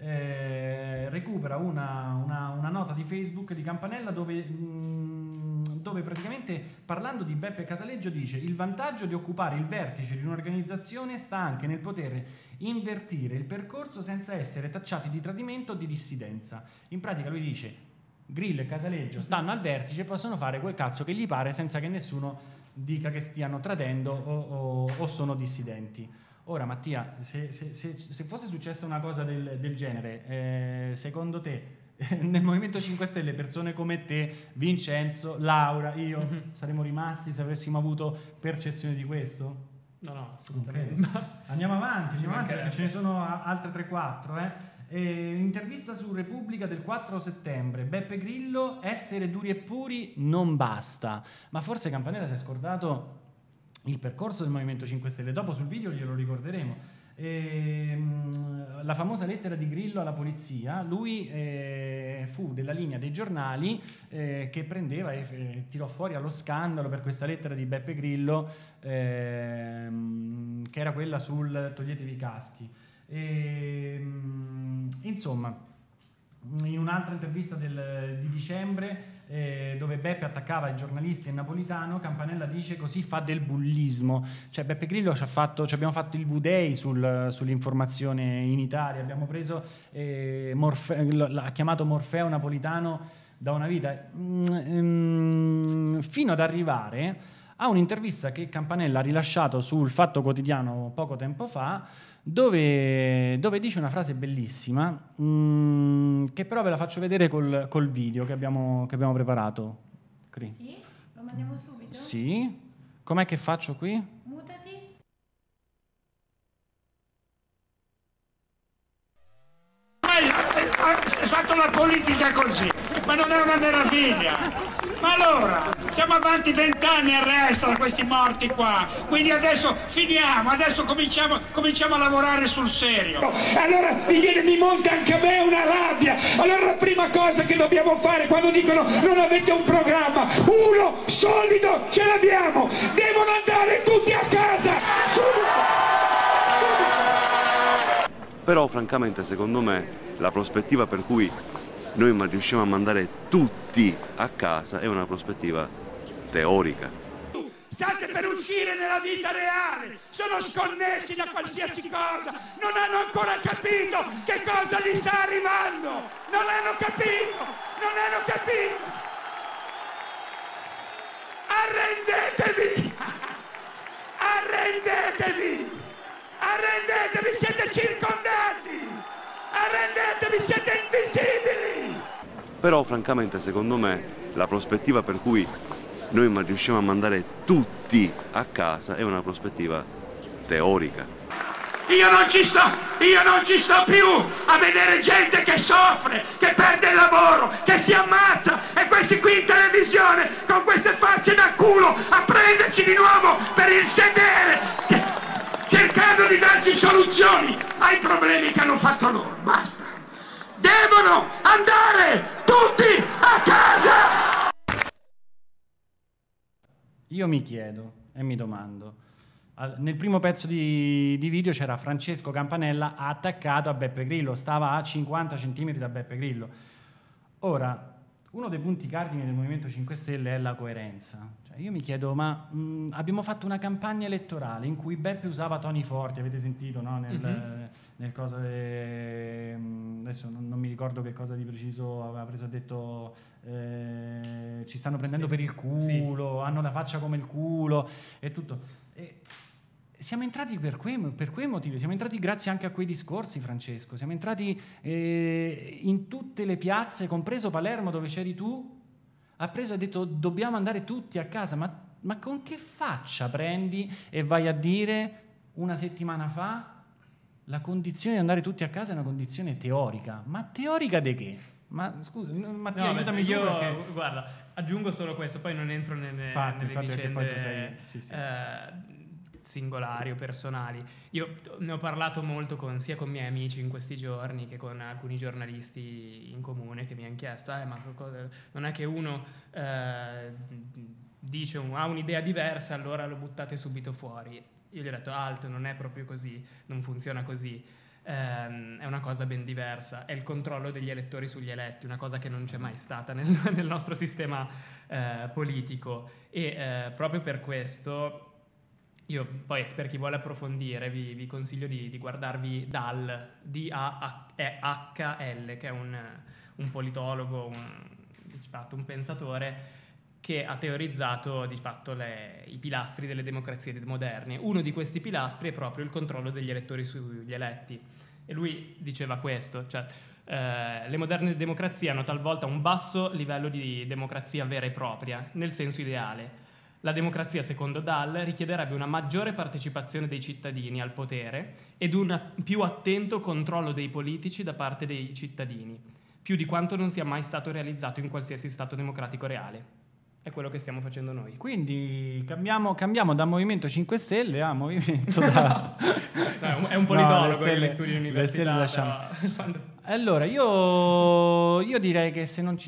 eh, recupera una, una, una nota di Facebook di Campanella dove... Mh, dove praticamente, parlando di Beppe Casaleggio, dice: il vantaggio di occupare il vertice di un'organizzazione sta anche nel poter invertire il percorso senza essere tacciati di tradimento o di dissidenza. In pratica lui dice: Grillo e Casaleggio stanno al vertice e possono fare quel cazzo che gli pare senza che nessuno dica che stiano tradendo o, o, o sono dissidenti. Ora Mattia, se, se, se, se fosse successa una cosa del, del genere, eh, secondo te nel Movimento cinque Stelle persone come te, Vincenzo, Laura, io mm-hmm. saremmo rimasti se avessimo avuto percezione di questo? No, no, assolutamente. Okay. Andiamo avanti, andiamo avanti perché ce ne sono altre tre quattro. Eh. Eh, intervista su Repubblica del quattro settembre. Beppe Grillo: essere duri e puri non basta. Ma forse Campanella si è scordato il percorso del Movimento cinque Stelle. Dopo sul video glielo ricorderemo. E, la famosa lettera di Grillo alla polizia, lui eh, fu della linea dei giornali eh, che prendeva e eh, tirò fuori allo scandalo per questa lettera di Beppe Grillo eh, che era quella sul toglietevi i caschi. E, insomma, in un'altra intervista del, di dicembre eh, dove Beppe attaccava i giornalisti e Napolitano, Campanella dice: così fa del bullismo. Cioè Beppe Grillo ci ha fatto, ci abbiamo fatto il V-Day sul, sull'informazione in Italia, abbiamo preso eh, Morfe, l'ha chiamato Morfeo Napolitano da una vita mm, fino ad arrivare a un'intervista che Campanella ha rilasciato sul Fatto Quotidiano poco tempo fa, dove, dove dice una frase bellissima, mh, che però ve la faccio vedere col, col video che abbiamo, che abbiamo preparato. Cri. Sì? Lo mandiamo subito? Sì. Com'è che faccio qui? Mutati. Hai fatto la politica così, ma non è una meraviglia? Ma allora, siamo avanti vent'anni e resto da questi morti qua, quindi adesso finiamo, adesso cominciamo, cominciamo a lavorare sul serio. Allora mi viene, mi monta anche a me una rabbia. Allora la prima cosa che dobbiamo fare quando dicono non avete un programma, uno solido ce l'abbiamo, devono andare tutti a casa, subito, subito. Però francamente secondo me la prospettiva per cui noi ma riusciamo a mandare tutti a casa è una prospettiva teorica. State per uscire nella vita reale, sono sconnessi da qualsiasi cosa, non hanno ancora capito che cosa gli sta arrivando, non hanno capito, non hanno capito. Arrendetevi, arrendetevi, arrendetevi, siete circondati, arrendetevi, siete invisibili. Però francamente secondo me la prospettiva per cui noi ma riusciamo a mandare tutti a casa è una prospettiva teorica. Io non ci sto, io non ci sto più a vedere gente che soffre, che perde il lavoro, che si ammazza e questi qui in televisione con queste facce da culo a prenderci di nuovo per il sedere, che, cercando di darci soluzioni ai problemi che hanno fatto loro. Basta. Devono andare tutti a casa! Io mi chiedo e mi domando, nel primo pezzo di, di video c'era Francesco Campanella attaccato a Beppe Grillo, stava a cinquanta centimetri da Beppe Grillo. Ora, uno dei punti cardine del Movimento cinque Stelle è la coerenza. Cioè, io mi chiedo, ma mh, abbiamo fatto una campagna elettorale in cui Beppe usava toni forti, avete sentito, no? Nel, mm-hmm. nel cosa de... adesso non, non mi ricordo che cosa di preciso aveva preso, ha detto eh, ci stanno prendendo per il culo, sì. Hanno la faccia come il culo e tutto. E siamo entrati per quei, per quei motivi, siamo entrati grazie anche a quei discorsi, Francesco, siamo entrati eh, in tutte le piazze, compreso Palermo dove c'eri tu, ha preso e ha detto dobbiamo andare tutti a casa, ma, ma con che faccia prendi e vai a dire una settimana fa la condizione di andare tutti a casa è una condizione teorica, ma teorica di che? Ma scusa, Mattia, no, aiutami io, tu perché... guarda, aggiungo solo questo, poi non entro nelle, infatti, nelle infatti vicende poi tu sei... sì, sì. Eh, singolari o personali. Io ne ho parlato molto con, sia con miei amici in questi giorni che con alcuni giornalisti in comune che mi hanno chiesto eh, ma cosa, non è che uno eh, dice un, ha un'idea diversa allora lo buttate subito fuori. Io gli ho detto alt, non è proprio così, non funziona così, eh, è una cosa ben diversa, è il controllo degli elettori sugli eletti, una cosa che non c'è mai stata nel, nel nostro sistema eh, politico e eh, proprio per questo io poi per chi vuole approfondire vi, vi consiglio di, di guardarvi D A L, D A H L, che è un, un politologo, un, di fatto un pensatore che ha teorizzato di fatto le, i pilastri delle democrazie moderne. Uno di questi pilastri è proprio il controllo degli elettori sugli eletti. E lui diceva questo, cioè eh, le moderne democrazie hanno talvolta un basso livello di democrazia vera e propria, nel senso ideale. La democrazia, secondo D A L, richiederebbe una maggiore partecipazione dei cittadini al potere ed un più attento controllo dei politici da parte dei cittadini, più di quanto non sia mai stato realizzato in qualsiasi Stato democratico reale. È quello che stiamo facendo noi. Quindi cambiamo, cambiamo da Movimento cinque Stelle a Movimento da... no, è un politologo no, stelle, che studi all'università. Le stelle lasciamo. Quando... Allora, io, io direi che se non ci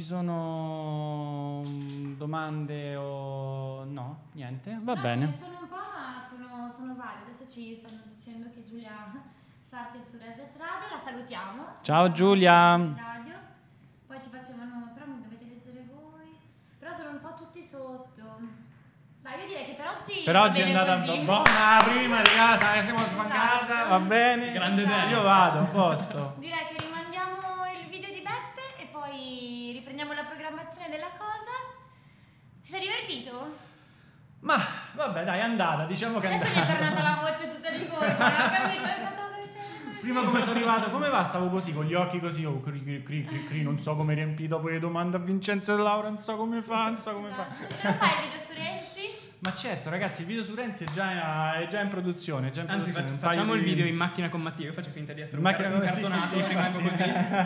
sono domande o... no, niente, va no, bene. Ce ne sono un po', ma sono, sono varie. Adesso ci stanno dicendo che Giulia Sarti è su Reset Radio, la salutiamo. Ciao Giulia. Radio. Poi ci facevano, però mi dovete leggere voi. Però sono un po' tutti sotto. Dai, io direi che per oggi per oggi è andata buona prima di casa, siamo sfangata, esatto. Va bene. Grande esatto. Io vado, a posto. Direi che rimandiamo il video di Beppe e poi riprendiamo la programmazione della cosa. Ti sei divertito? Ma vabbè, dai, è andata, diciamo che è adesso andata. Adesso gli è tornata la voce tutta di colpo, non ho capito, è stato prima come sono arrivato, come va? Stavo così, con gli occhi così, oh, cri, cri, cri, cri, cri, non so come riempì dopo le domande a Vincenzo e Laura, non so come fa, non so come fa. Ce lo fai il video su Renzi? Ma certo, ragazzi, il video su Renzi è già, è già in produzione. È già in Anzi, produzione. Faccio, facciamo di... il video in macchina con Mattia, io faccio finta di essere un, macchina car- un con... cartonato, sì, sì, sì, rimango così.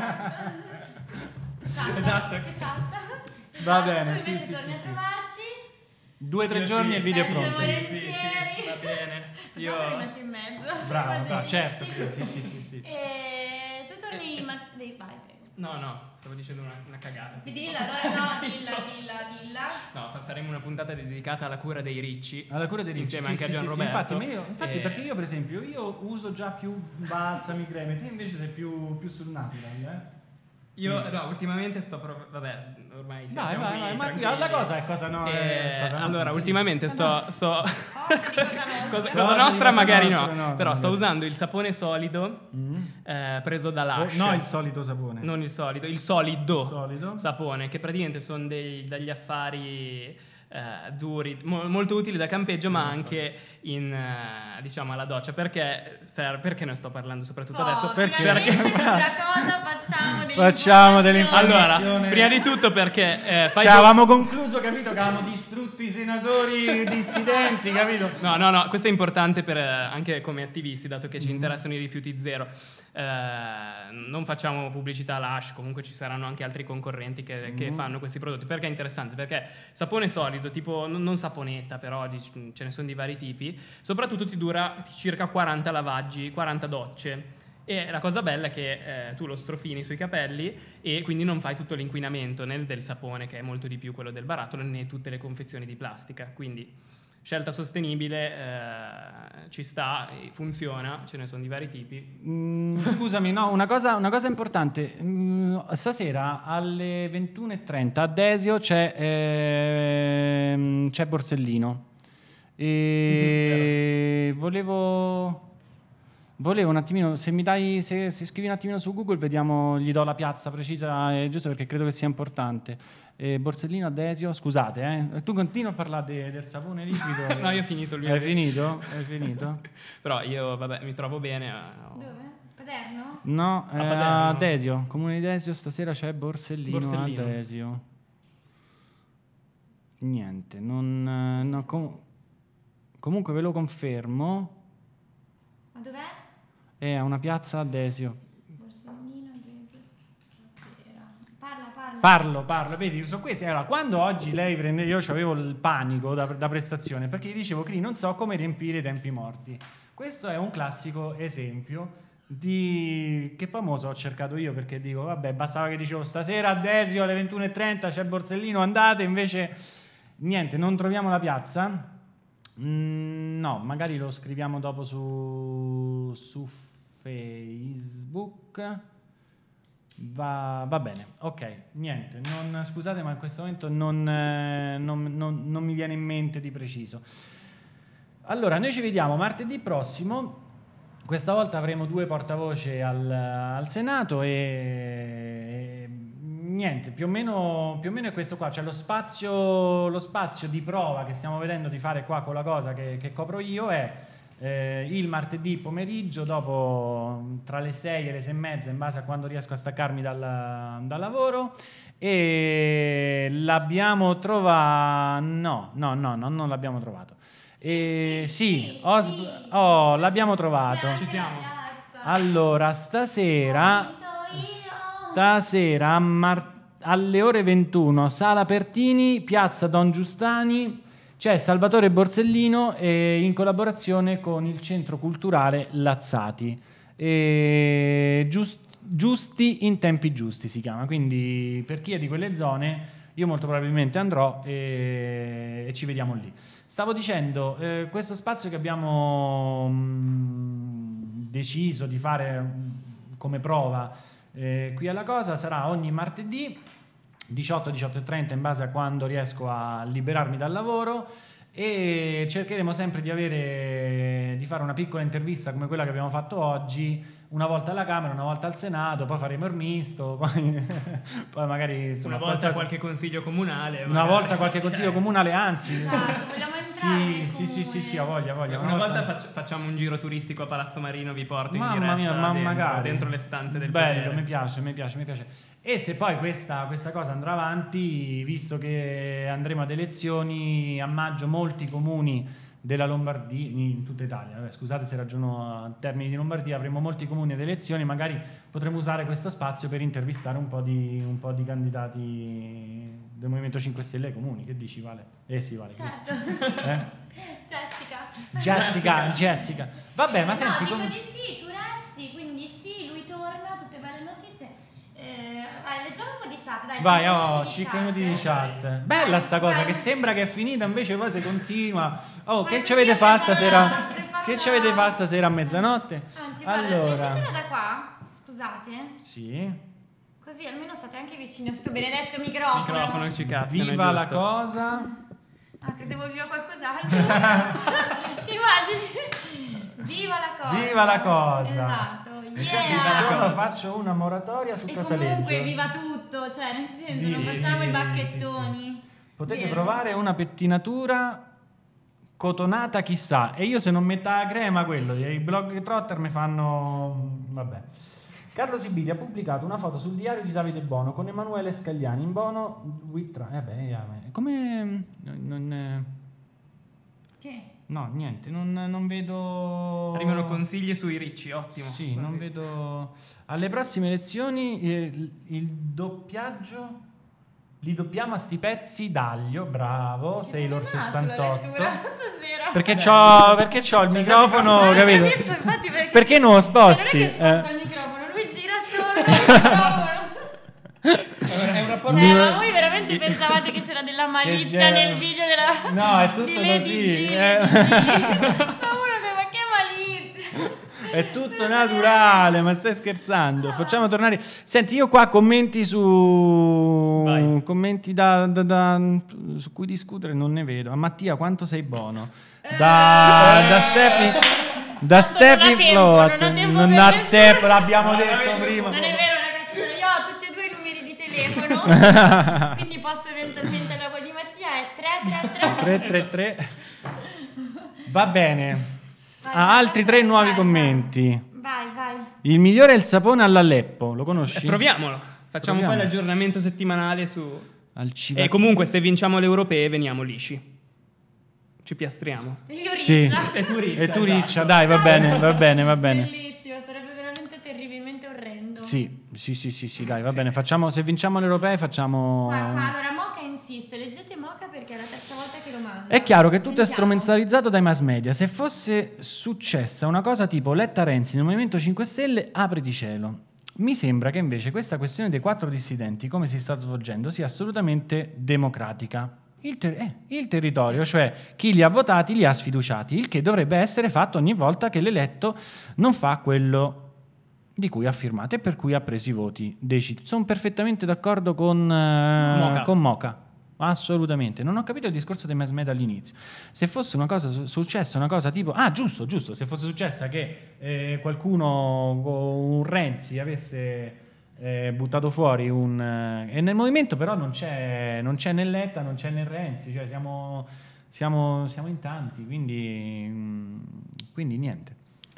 Chatta, esatto. che chatta. Va esatto, bene, tu sì, invece sì, torni sì, a sì. trovarci. Due o tre io giorni sì, e il video è spesso pronto. volentieri. Sì, sì, va bene. Io Io mi metto in mezzo. Bravo, bravo, certo, sì, sì, sì, sì. E tu torni martedì, vai, prego. No, no, stavo dicendo una, una cagata. Dilla, Posso allora, no, stare dilla, zitto? dilla, dilla. No, fa- faremo una puntata dedicata alla cura dei ricci. Alla cura dei ricci, insieme sì, anche sì, a Gian sì, Roberto. Sì, infatti, io, infatti e... perché io per esempio io uso già più balsami, creme, te invece sei più, più sul natural, eh? Io Sì. no, ultimamente sto proprio. Vabbè, ormai siamo Vai, vai, qui vai, ma tranquilli. la cosa è cosa no, Eh, è cosa nostra, allora, sì. ultimamente sto. sto... cosa, cosa Cosa nostra di cosa magari nostra, no, no, però no, sto no. usando il sapone solido Mm. eh, preso da Lush. No, il solito sapone. Non il solito, il solido, Il solido. sapone, che praticamente sono dei, degli affari eh, duri, mo- molto utili da campeggio, ma anche in, eh, diciamo, alla doccia. Perché, serve, perché ne sto parlando soprattutto Oh, adesso? Perché? finalmente sulla cosa facciamo delle Facciamo delle informazioni. Allora, Informazione. prima di tutto perché eh, fai Cioè, tu- avevamo concluso, capito, che avevamo distrutto i senatori dissidenti, capito? No, no, no, questo è importante per, eh, anche come attivisti, dato che Mm. ci interessano i rifiuti zero. Eh, non facciamo pubblicità Lush, comunque ci saranno anche altri concorrenti che, che Mm. fanno questi prodotti. Perché è interessante? Perché sapone solido, tipo non, non saponetta, però dic- ce ne sono di vari tipi, soprattutto ti dura circa quaranta lavaggi, quaranta docce. E la cosa bella è che eh, tu lo strofini sui capelli e quindi non fai tutto l'inquinamento né del sapone, che è molto di più quello del barattolo, né tutte le confezioni di plastica. Quindi scelta sostenibile, eh, ci sta, e funziona, ce ne sono di vari tipi. Mm, scusami, no, una cosa, una cosa importante. Mm, stasera alle ventuno e trenta a Desio c'è, ehm, c'è Borsellino. E volevo... Volevo un attimino, se mi dai, se, se scrivi un attimino su Google, vediamo, gli do la piazza precisa, eh, giusto perché credo che sia importante. Eh, Borsellino a Desio, scusate, eh. Tu continui a parlare de- del sapone liquido. No, io ho finito il mio. Hai finito? Hai finito? Però io, vabbè, mi trovo bene. eh, ho- Dove? Paderno? No, eh, Paderno. a Desio, comune di Desio, stasera c'è Borsellino, Borsellino. a Desio. Niente, non... eh, no, com- comunque ve lo confermo, Ma dov'è? è a una piazza a Desio. Borsellino, Desio, stasera. Parla, parla. Parlo, parlo, vedi, sono questi. Allora, quando oggi lei prende, io avevo il panico da, da prestazione, perché gli dicevo, Cri, non so come riempire i tempi morti. Questo è un classico esempio di... che famoso ho cercato io, perché dico, vabbè, bastava che dicevo, stasera a Desio alle ventuno e trenta c'è Borsellino, andate, invece niente, non troviamo la piazza. Mm, no, magari lo scriviamo dopo su, su Facebook. Va, va bene, ok, niente, non, scusate, ma in questo momento non, eh, non- non- non mi viene in mente di preciso. Allora, noi ci vediamo martedì prossimo. Questa volta avremo due portavoce al, al Senato e, e niente, più o meno, più o meno è questo qua. C'è lo spazio, lo spazio di prova che stiamo vedendo di fare qua con la cosa che, che copro io è eh, il martedì pomeriggio, dopo tra le sei e le sei e mezza, in base a quando riesco a staccarmi dal, dal lavoro. E l'abbiamo trovato? No, no, no, no, non l'abbiamo trovato. E, sì, ho sb- oh, l'abbiamo trovato. Ci siamo. Allora, stasera, stasera a Mar- alle ore ventuno, Sala Pertini, Piazza Don Giustani, c'è Salvatore Borsellino eh, in collaborazione con il Centro Culturale Lazzati. E giust- giusti in tempi giusti si chiama, quindi per chi è di quelle zone io molto probabilmente andrò e, e ci vediamo lì. Stavo dicendo, eh, questo spazio che abbiamo mh, deciso di fare mh, come prova eh, qui alla cosa sarà ogni martedì diciotto, diciotto e trenta in base a quando riesco a liberarmi dal lavoro, e cercheremo sempre di avere di fare una piccola intervista come quella che abbiamo fatto oggi, una volta alla Camera, una volta al Senato, poi faremo il misto, poi, poi magari insomma, Una volta qualcosa- qualche consiglio comunale. una magari. volta qualche consiglio comunale, anzi Esatto, vogliamo entrare sì, nel sì, sì, sì, sì, ho voglia, ho voglia. Una volta faccio- facciamo un giro turistico a Palazzo Marino, vi porto in Mamma diretta mia, ma dentro, magari. dentro le stanze del bello, potere. mi piace, mi piace, mi piace. E se poi questa, questa cosa andrà avanti, visto che andremo ad elezioni a maggio, molti comuni della Lombardia, in tutta Italia, vabbè, scusate se ragiono a termini di Lombardia, avremo molti comuni ad elezioni, magari potremo usare questo spazio per intervistare un po' di, un po' di candidati del Movimento cinque Stelle ai comuni. Che dici, Vale? Eh sì, Vale. Certo. Eh? Jessica. Jessica, Jessica. Vabbè, ma no, senti dico come... di sì, tu resti, quindi sì, lui torna, tutte belle notizie. Eh, vai, leggiamo un po' di chat, dai. Vai, cinque oh, minuti di cinque chat. minuti di chat. Bella sta cosa, vai. che sembra che è finita, invece poi se continua. Oh, Ma che sì, ci avete per fatto parlare, stasera? per Che ci parlare. avete fatto stasera a mezzanotte? Anzi, guarda, Allora, leggetela da qua, scusate. sì. così almeno state anche vicini a sto benedetto microfono. Microfono ci cazzano, Viva è la giusto. cosa. Ah, credevo viva qualcos'altro. Ti immagini? Viva la cosa. Viva la cosa. Esatto. E già che Yeah. ci sono, faccio una moratoria su E Casaleggio. comunque viva tutto, cioè nel senso Sì, non sì, facciamo sì, i sì, bacchettoni. Potete Vero. provare una pettinatura cotonata chissà. E io se non metto la crema, quello, i blog trotter mi fanno... Vabbè. Carlo Sibili ha pubblicato una foto sul diario di Davide Bono con Emanuele Scagliani in Bono with tra... eh beh, eh, come... Non, Che? no, niente, non, non vedo... Arrivano consigli sui ricci, ottimo. Sì, non vedo... Alle prossime elezioni eh, il, il doppiaggio... Li doppiamo a sti pezzi d'aglio, bravo, Sailor sessantotto. Stasera. Perché c'ho, perché c'ho il microfono, capito? Adesso, infatti, perché, Perché non lo sposti? Cioè, non è che sposta Eh. il microfono, lui gira attorno al microfono. È un rapporto... Cioè, ma voi veramente pensavate che c'era della malizia c'era- nel video della... No, è tutto di Lady così, G, eh. Lady G. Ma uno che, ma che malizia! È tutto naturale, ma stai scherzando? Facciamo tornare. Senti, io qua commenti su Vai. commenti da, da- da- su cui discutere non ne vedo. A Mattia, quanto sei buono? Da, da Stefi da Stefi tempo, Float. non ho tempo Non per ha nessuno. tempo, l'abbiamo detto prima. Non è vero, ragazzi, io ho tutti e due i numeri di telefono, quindi posso eventualmente la voce di Mattia è tre tre tre. tre tre tre. Va bene. Vai, Ha vai, altri vai, tre nuovi vai, commenti. Vai, vai. Il migliore è il sapone all'Aleppo, lo conosci? Eh, proviamolo. Facciamo Proviamo. poi l'aggiornamento settimanale su... Al cibo. E comunque se vinciamo le europee veniamo lisci. Ci piastriamo. Io Sì. riccia. E tu riccia, E tu esatto. riccia, dai, va bene, va bene, va bene. Bellissimo, sarebbe veramente terribilmente orrendo. Sì, sì, sì, sì, sì, dai, va bene. Facciamo, se vinciamo le europee facciamo... Ma, ma allora Moca insiste, leggete Moca perché è la terza volta che lo manda. È chiaro che tutto è Sentiamo. strumentalizzato dai mass media. Se fosse successa una cosa tipo Letta Renzi nel Movimento cinque Stelle, apriti cielo. Mi sembra che invece questa questione dei quattro dissidenti, come si sta svolgendo, sia assolutamente democratica. Il, ter- eh, il territorio, cioè chi li ha votati, li ha sfiduciati, il che dovrebbe essere fatto ogni volta che l'eletto non fa quello di cui ha firmato e per cui ha preso i voti dei cittadini. Sono perfettamente d'accordo con eh, Moca. con Moca. Assolutamente, non ho capito il discorso dei mass media all'inizio. Se fosse una cosa su- successa, una cosa tipo, ah, giusto, giusto, se fosse successa che eh, qualcuno, un Renzi, avesse eh, buttato fuori un. Eh, e nel movimento, però, non c'è, non c'è né Letta, non c'è né Renzi, cioè siamo, siamo, siamo in tanti, quindi, mm, quindi niente.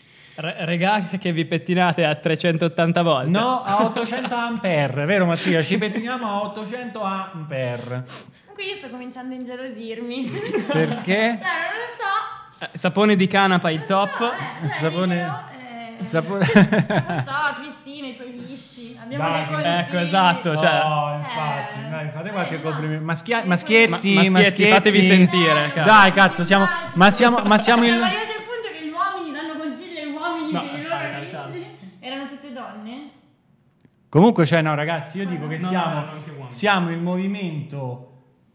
Re- regà che vi pettinate a trecentottanta volte. No, a ottocento ampere, vero Mattia? Ci pettiniamo a ottocento ampere. Comunque io sto cominciando a ingelosirmi. Perché? Cioè, non lo so. Eh, sapone di canapa il top. Eh, cioè, Sapone- io, eh, Sapone... Non so, Cristina, i tuoi lisci. Abbiamo Dai, dei consigli. ecco, esatto, cioè- Oh, infatti, Eh, dai, fate qualche eh, no. complimento. Maschia- Eh, maschietti, ma- maschietti, maschietti, fatevi sentire, cazzo. Dai, cazzo, siamo, ma siamo, ma siamo Siamo il... arrivati al punto che gli uomini danno consigli agli uomini No, per i dai, loro dai, dai. amici. Erano tutte donne? Comunque, cioè, no, ragazzi, io dico che No, siamo, no, no, anche uomini. siamo il movimento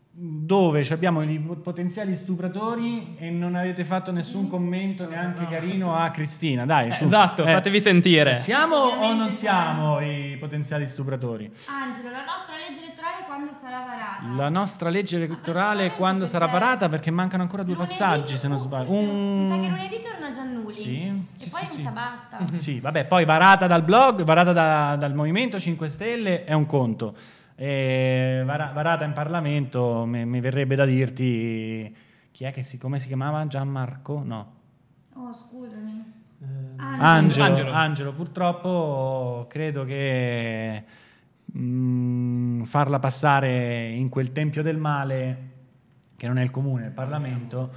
dove abbiamo i potenziali stupratori e non avete fatto nessun commento neanche carino a Cristina. Dai, Eh, su. esatto, Eh, fatevi sentire. Siamo o Ovviamente non siamo i potenziali stupratori? Angelo, la nostra legge elettorale quando sarà varata? La nostra legge elettorale Ma quando sarà perché- varata, perché mancano ancora due Lunedì- passaggi, se non uh, sbaglio. forse- Mi sa che Un... lunedì torna Giannulli. Sì, E sì, poi sì, mi sì. sa basta. Sì, vabbè, poi varata dal blog, varata da- dal Movimento cinque Stelle è un conto. E vara- varata in Parlamento mi, mi verrebbe da dirti chi è che si, come si chiamava? Gianmarco? No. Oh, scusami. Angelo, Angelo. Angelo, purtroppo credo che mm, farla passare in quel tempio del male, che non è il comune, è il Parlamento,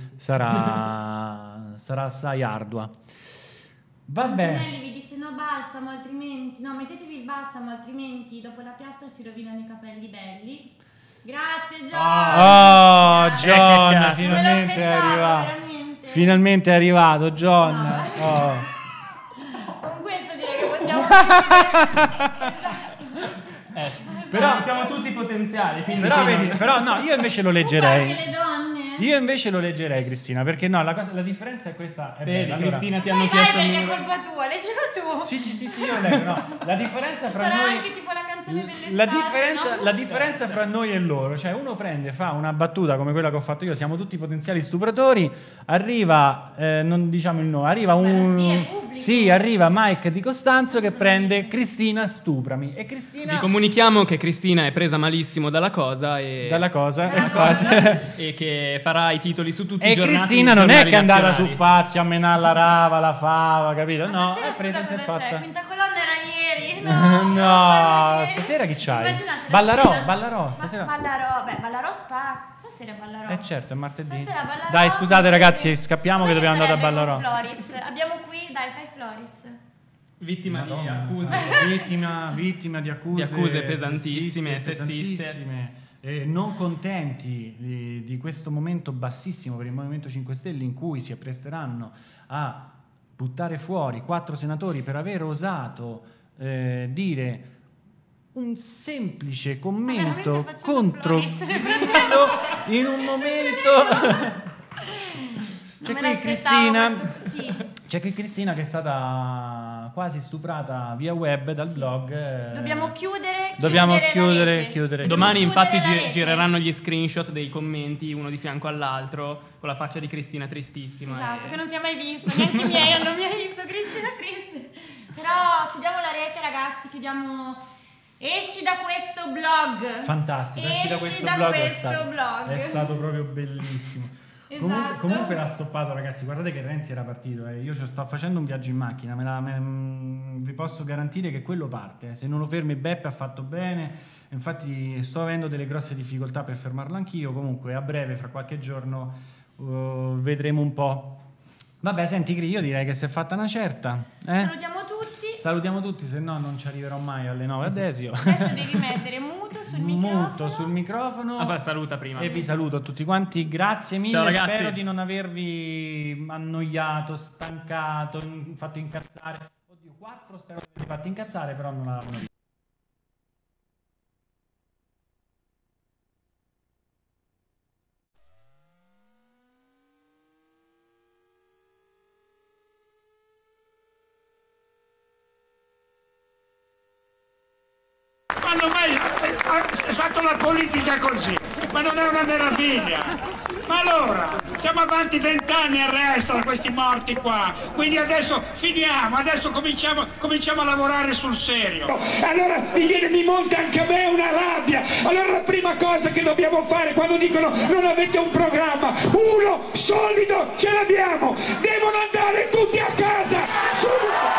sarà, sarà assai ardua. Va bene. Antonelli vi dice no balsamo altrimenti, no mettetevi il balsamo altrimenti dopo la piastra si rovinano i capelli belli. Grazie John. Oh, che John, cazzo. Me lo finalmente è aspettavo, arrivato. veramente. Finalmente è arrivato, John. No. Oh. Con questo direi che possiamo chiudere. Eh, Però- siamo, siamo tutti potenziali. Quindi Però, qui vedi, non- però no, io invece lo Anche leggerei. le donne. Io invece lo leggerei, Cristina, perché no, la, cosa, la differenza è questa. È Vedi, bella, allora- Cristina, ti Vai, hanno vai chiesto il perché è numero. colpa tua, leggilo tu. Sì, sì, sì, sì, io leggo, no. La differenza Ci fra sarà noi... anche tipo la canzone canzone dell'estate, La differenza, no? la differenza fra noi e loro, cioè uno prende, fa una battuta come quella che ho fatto io, siamo tutti potenziali stupratori, arriva, eh, non diciamo il nome, arriva un... sì, è pubblico. Sì, arriva Mike Di Costanzo che prende Cristina stuprami. E Cristina... Vi comunichiamo che Cristina è presa malissimo dalla cosa e, Dalla cosa, Dalla e quasi- e che farà i titoli su tutti E i giornali. Cristina non è che è andata su nazionali. Fazio a menare la rava, la fava, capito? Ma No, stasera, è presa e scusa, si è cosa c'è? fatta. Quinta colonna era ieri, no? No, ieri. stasera chi c'hai? Immaginate la Ballarò, scena. Ballarò, Ma- stasera. Ballarò, beh, Ballarò spa. Stasera è Ballarò. Eh certo, è martedì. Stasera Ballarò. Dai, scusate ragazzi, scappiamo Come che dobbiamo andare a sarebbe Ballarò. con Floris? Abbiamo qui, dai, fai Floris. Vittima di Madonna, accuse. vittima, vittima di accuse, Di accuse pesantissime, sessiste, sessiste. pesantissime. Eh, non contenti di, di questo momento bassissimo per il Movimento cinque Stelle in cui si appresteranno a buttare fuori quattro senatori per aver osato eh, dire un semplice commento veramente facendo contro Floris nel Grillo in un momento. C'è Non me qui l'aspettavo Cristina, questo- sì. c'è qui Cristina che è stata quasi stuprata via web dal blog. eh, Dobbiamo chiudere, Dobbiamo chiudere la chiudere, rete. chiudere. Domani Dobbiamo infatti chiudere la gi- rete. gireranno gli screenshot dei commenti uno di fianco all'altro con la faccia di Cristina tristissima. Esatto, e- che non si è mai visto, neanche i miei hanno mai visto Cristina triste. Però chiudiamo la rete, ragazzi, chiudiamo. Esci da questo blog. Fantastico, esci da Esci questo da blog, è questo stato, blog. è stato proprio bellissimo. Esatto. Comunque, comunque l'ha stoppato, ragazzi. Guardate che Renzi era partito. Eh. Io ci sto facendo un viaggio in macchina. Me la, me- mm, vi posso garantire che quello parte. eh. Se non lo fermi, Beppe ha fatto bene. Infatti, sto avendo delle grosse difficoltà per fermarlo anch'io. Comunque, a breve, fra qualche giorno, uh, vedremo un po'. Vabbè, senti, Cri, io direi che si è fatta una certa. Eh? Salutiamo tutti. Salutiamo tutti, se no non ci arriverò mai alle nove a Desio. Adesso devi mettere muto sul microfono. Muto sul microfono. Ah, beh, saluta prima. E vi saluto tutti quanti, grazie mille. Ciao, ragazzi. Spero di non avervi annoiato, stancato, in- fatto incazzare. Oddio, quattro spero di avervi fatto incazzare, però non l'hanno visto. Ma non mai ha fatto la politica così, ma non è una meraviglia. Ma allora, siamo avanti vent'anni al resto da questi morti qua, quindi adesso finiamo, adesso cominciamo, cominciamo a lavorare sul serio. Allora mi viene, mi monta anche a me una rabbia. Allora la prima cosa che dobbiamo fare quando dicono non avete un programma, uno solido ce l'abbiamo, devono andare tutti a casa, subito.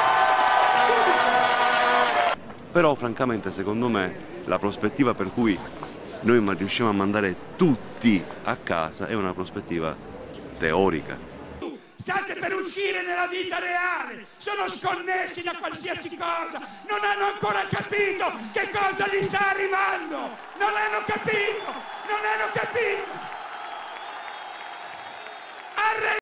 Però francamente secondo me la prospettiva per cui noi ma- riusciamo a mandare tutti a casa è una prospettiva teorica. State per uscire nella vita reale, sono sconnessi da qualsiasi cosa, non hanno ancora capito che cosa gli sta arrivando, non hanno capito, non hanno capito. Arre-